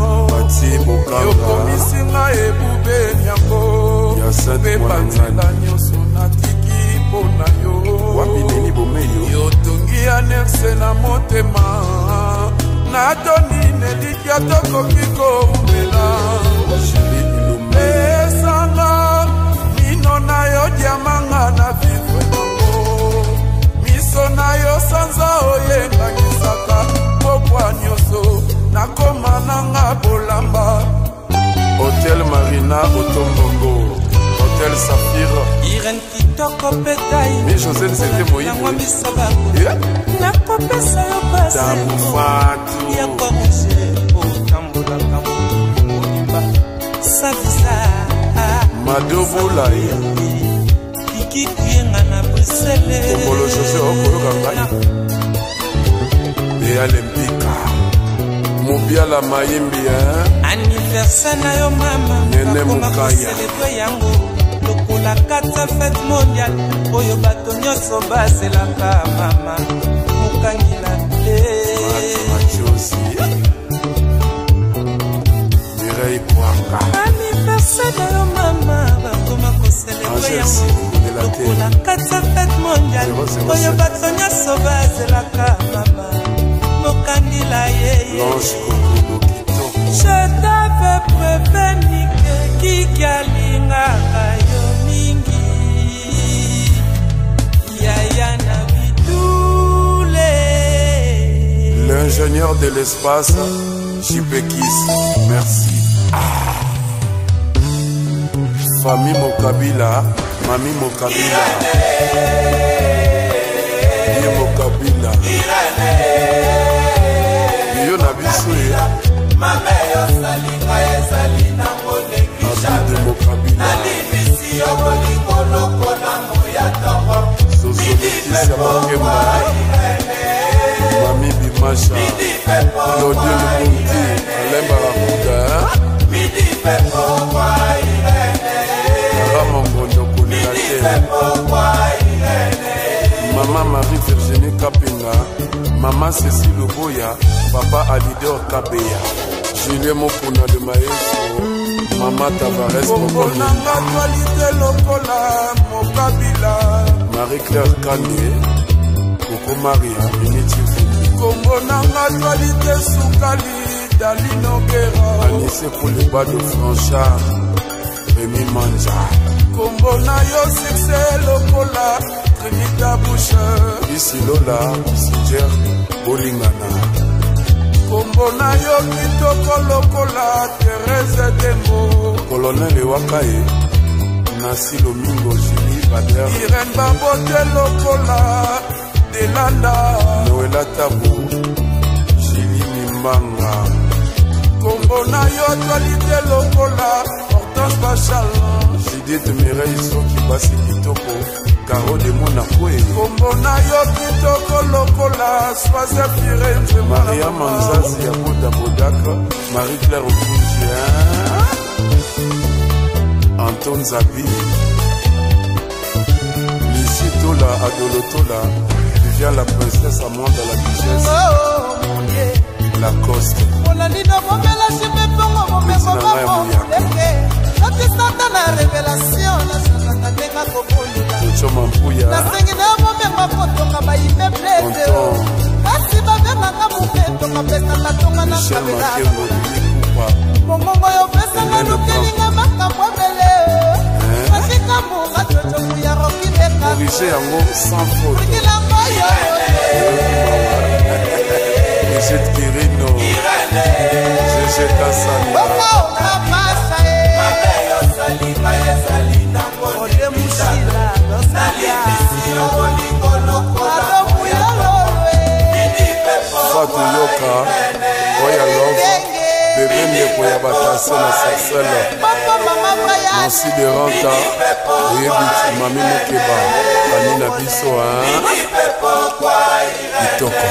yokomisinga ebube nyango mpe banzela nyonso natiki mpo na yo yotongi anexe na motema natoni neliki atokoki koumela esanga mino na yo diamanga na vivre na yo sanza oyengangisaka pokwa nyonso nakoma nanga bolamba Hotel Marina Otombongo Hotel Safira Irène kitoko petai mais José c'était moyi nangwa misaba nakopesa yo pasi tamufatu ya koruje otambola kambo moniba savisa madobula kikuyenga na Bruxelles Okolo José okoloka ngai Bea Lempika Mobiala Mayimbi anniversaire na yo mama Nene Mukaya célébrer yango lokola kata fête mondiale oyo bato nyonso bazelaka mama mokangila te machozi Mireille Poanga anniversaire na yo mama bakoma kocélébrer yango lokola kata fête mondiale oyo bato nyonso bazelaka mama mokandila yeye je t'avais prévenu que kiki alingaka yo mingi yaya na bidule l'ingénieur de l'espace Chipekis merci ah. Famille Mokabila Mami Mokabila Ye Mokabila Yo na biso ya Mame yo salinga ezali na monekisha Nalimisi yo bolingo loko na moya toro Zozolekisa Makemba Mami Bimasha Claudie Lumunti Alemba Rakuda Midi pepo kwa Irene Ramongondo Kulela Maman Marie Virginie Kapinga Maman Cécile Oboya Papa Alidor Kabeya Julien Mokuna de Maestro Maman Tavares Mokonanga Qualité Lokola Mokabila Marie-Claire Kande Koko Maria Miniti Kombo Nanga Qualité Soukali Dalino Guerra Anissé Kouliba de Franchard Jérémy Manza kombo na yo succès lokola Trinita Bouche Isi Lola Sijer Bolingana kombo na yo kitoko lokola Thérèse Dembo Colonel Wakaye Nasi Lomingo Julie Bader Irène Babote lokola Delanda Noëlla Tabou Julie Mimbanga kombo na yo Toalité lokola Hortense Bachal Judith Mireille soki basi kitoko Caro de Monaco kombo na yo kitoko lokola Soise Firenze Maria Manzazi ya Boda Bodaka Marie-Claire Okunjien Anton Zabi Lissi Tola Adolo Tola Vivian la princesse Amanda la duchesse La Coste Monalino Momela Chimepongo Momeko Momoleke Natisata na révélation na Santa Tenga Kobolula Chocho Mampuya Nasengi na Momeko Kotonga Baime Plete Kasi Babenga Ngamuketo Kapesa Katonga na Kabela Mongongo yo pesa nga nukelinga Makambo Bele Masika Munga Chocho Kuya Roki Beka Corrigé yango sans faute Kilango yo Brigitte Kirino Gégé Kassani Boko Kapasa Mabeyo Salima Yezali Nango Ode Mushila Nalibisi Olingo Lokola Fatou Yoka Oya Love Bébé Ndeko ya Batase na Sarsele Nancy de Ranta Oyebiti Mami Mokeba Anina Biso Itoko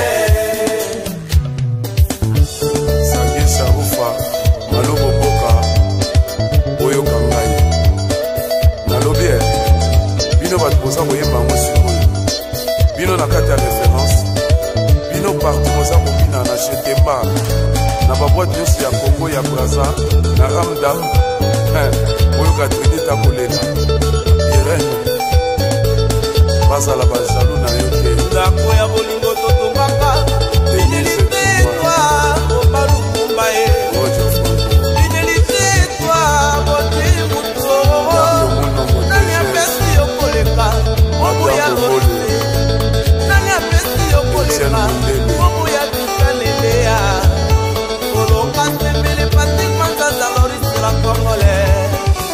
Sharufa Malobo Boka Oyo Kangai Nalobi Bino Batboza Boyemba Mosikoyo Bino na kati ya référence Bino partout Boza Mobina na Chetemba Na baboite nyonso ya Congo ya Braza Na Ramdam Oyo Katrine Takolena Irene Bazala Bajalou na yo te Ndako ya bolingo totongaka Fidélité toi Obalu Kumbaye Fidélité toi Bote Muto Nani apesi yokoleka Obu ya lori Nani apesi yokoleka Obu ya tukanelea Koloka Sembele Patrick Manzaza Loris la Congolais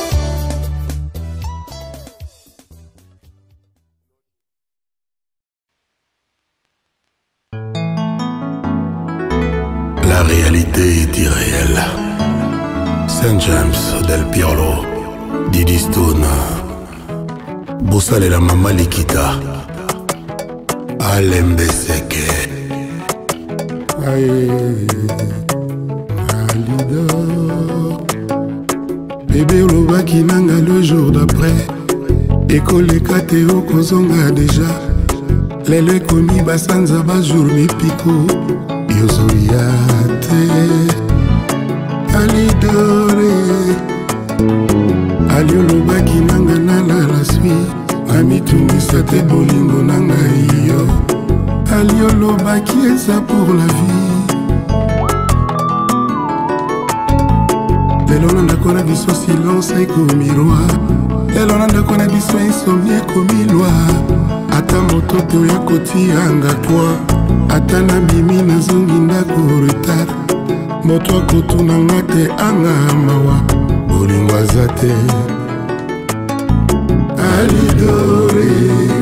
La réalité est irréelle. Saint James, Del Pirlo, Didi Stone, Boussal et la Mama Likita, Alembe Seke. Bébé Olobaki nanga le jour d'après. École Kateo Kozonga déjà. Lelo ekomi basanza bajour mipiko. Yozoyate alidore aliolobaki nanga nalala swi amitungisa te bolingo nanga iyo aliolobaki eza pour la vie lelo na ndako na biso silence ekomi roi lelo na ndako na biso insomnie ekomi loi ata moto te oya kotianga toi ata nabimi nazongi ndako retard moto akotunanga te anga mawa bolingo aza te alidore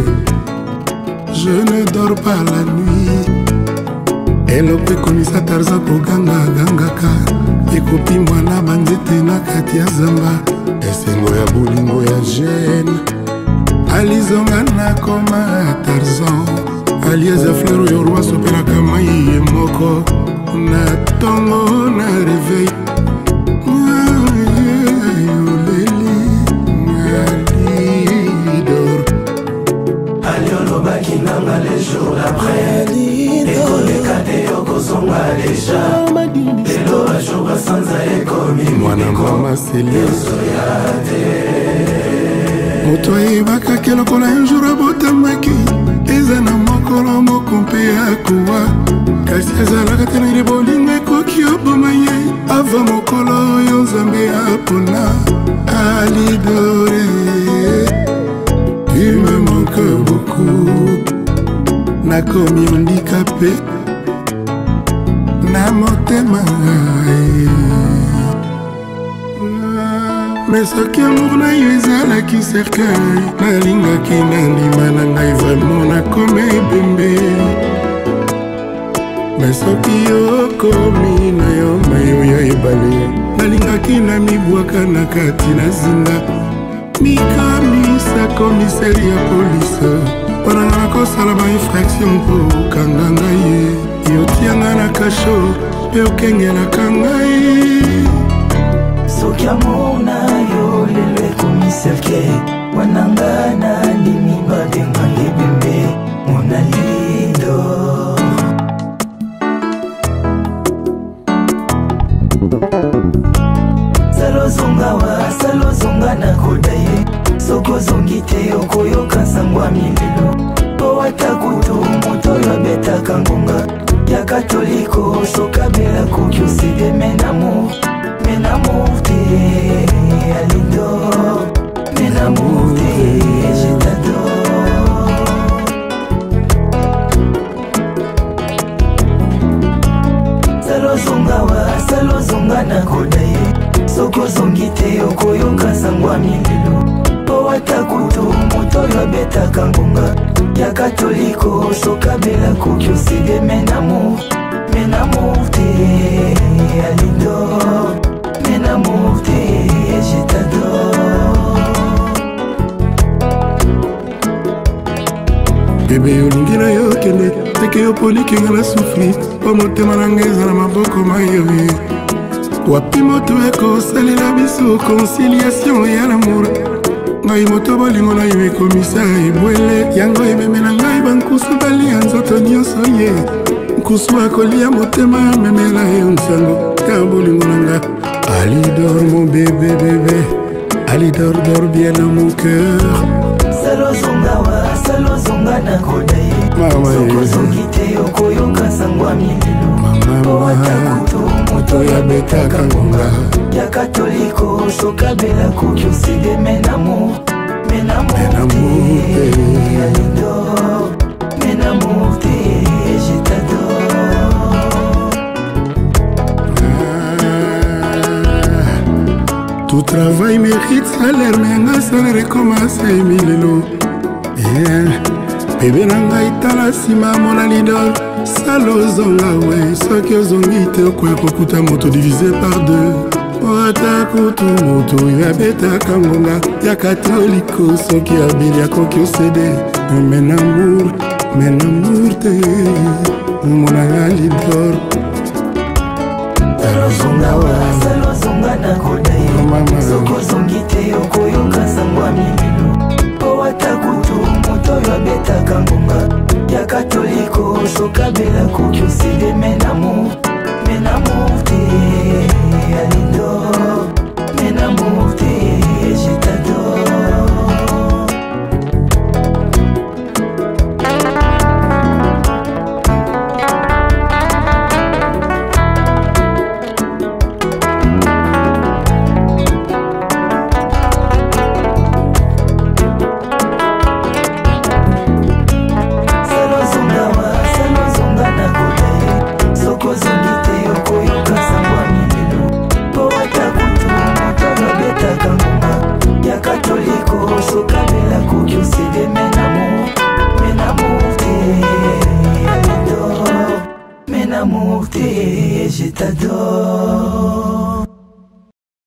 je ne dors pas la nuit elope ekomisa tarza koganga gangaka ekopi mwana banzete na kati ya zamba esengo ya bolingo ya gene alizonga nakoma tarzan alieza fleur oyo roi asopelaka mai ye moko na ntongo na reveil oleli alidor aliolobaki nanga le jour d'après ekoleka te yokozonga deja lelo bajour basanza ekomi mwana mama seliozoya te moto ayebaka ke lokola un jour abotamaki eza na mokolo moko mpe akowa kasi azalaka te na bolingo ekoki oboma ye ava mokolo oyo nzambe apona Alidoré, tu me manques beaucoup. Na komi handicapé, na motema ngai. Mais soki amour na yo ezalaki cercueil, nalingaki nandima na ngai vraiment nakoma ebembe. Mais soki okomi na yo mayo ya ebale, nalingaki na mibwaka na kati na zinga. Mikamisa komisari ya polise, mpona nga nakosala ba infraction mpo okanga ngai ye. Yotianga na kasho mpe okengelaka ngai. Soki amour na yo lelo ekomi cercueil, wananga nandimi babenga ebembe Mona Lidor. Salozonga wa salozonga na kodaye, sokozongi te okoyoka sangwa milelo. Po atakutu moto yo betaka ngonga ya katoliko, sokabela koki oside menamour. Men amour t'es Alidor, men amour t'es, je t'adore. Salozonga wa salozonga na kodaye, sokozongi te okoyoka sangwa milelo. Po atakutu moto yo betaka ngonga ya katoliko, sokabela koki oside men amour. Men amour t'es Alidor, men amour t'es, je t'adore. Bébé olingi na yo kende, teke yo poliki nga na souffri, po motema na nga eza na maboko mayoye. Wapi moto ekosalela biso conciliation ya l'amour. Ngai moto bolingo na yo ekomisa ebwele, yango ememe na ngai bankusu balia nzoto nyonso ye. Nkusu akolia motema memela yo nsango ya bolingo na nga. Alidor mon bébé bébé, Alidor dors bien dans mon cœur. Salozonga wa salozonga na kodaye, sokozongi te okoyoka sangwa milelo. Po atakutu moto ya betaka ngonga ya katoliko, sokabela koki oside men amour. Men amour t'es Alidor, men amour t'es, je t'adore. Tout travail mérite salaire, mais un salaire recommence à Emilelo. Bébé nanga itala sima Mona Lidor, salozonga we, soki ozongi te okoya kokuta moto divisé par deux. Watakutu moto ya betaka ngonga ya katoliko, soki abili akoki osede. Men amour, men amour te Mona Lidor. Salozonga wa salozonga na kodaye, sokozongi te okoyoka sangwa milelo. Po atakutu moto yo betaka ngonga ya katoliko, sokabela koki oside men amour. Men amour t'es Alidor, men amour t'es, je t'adore. T'adore.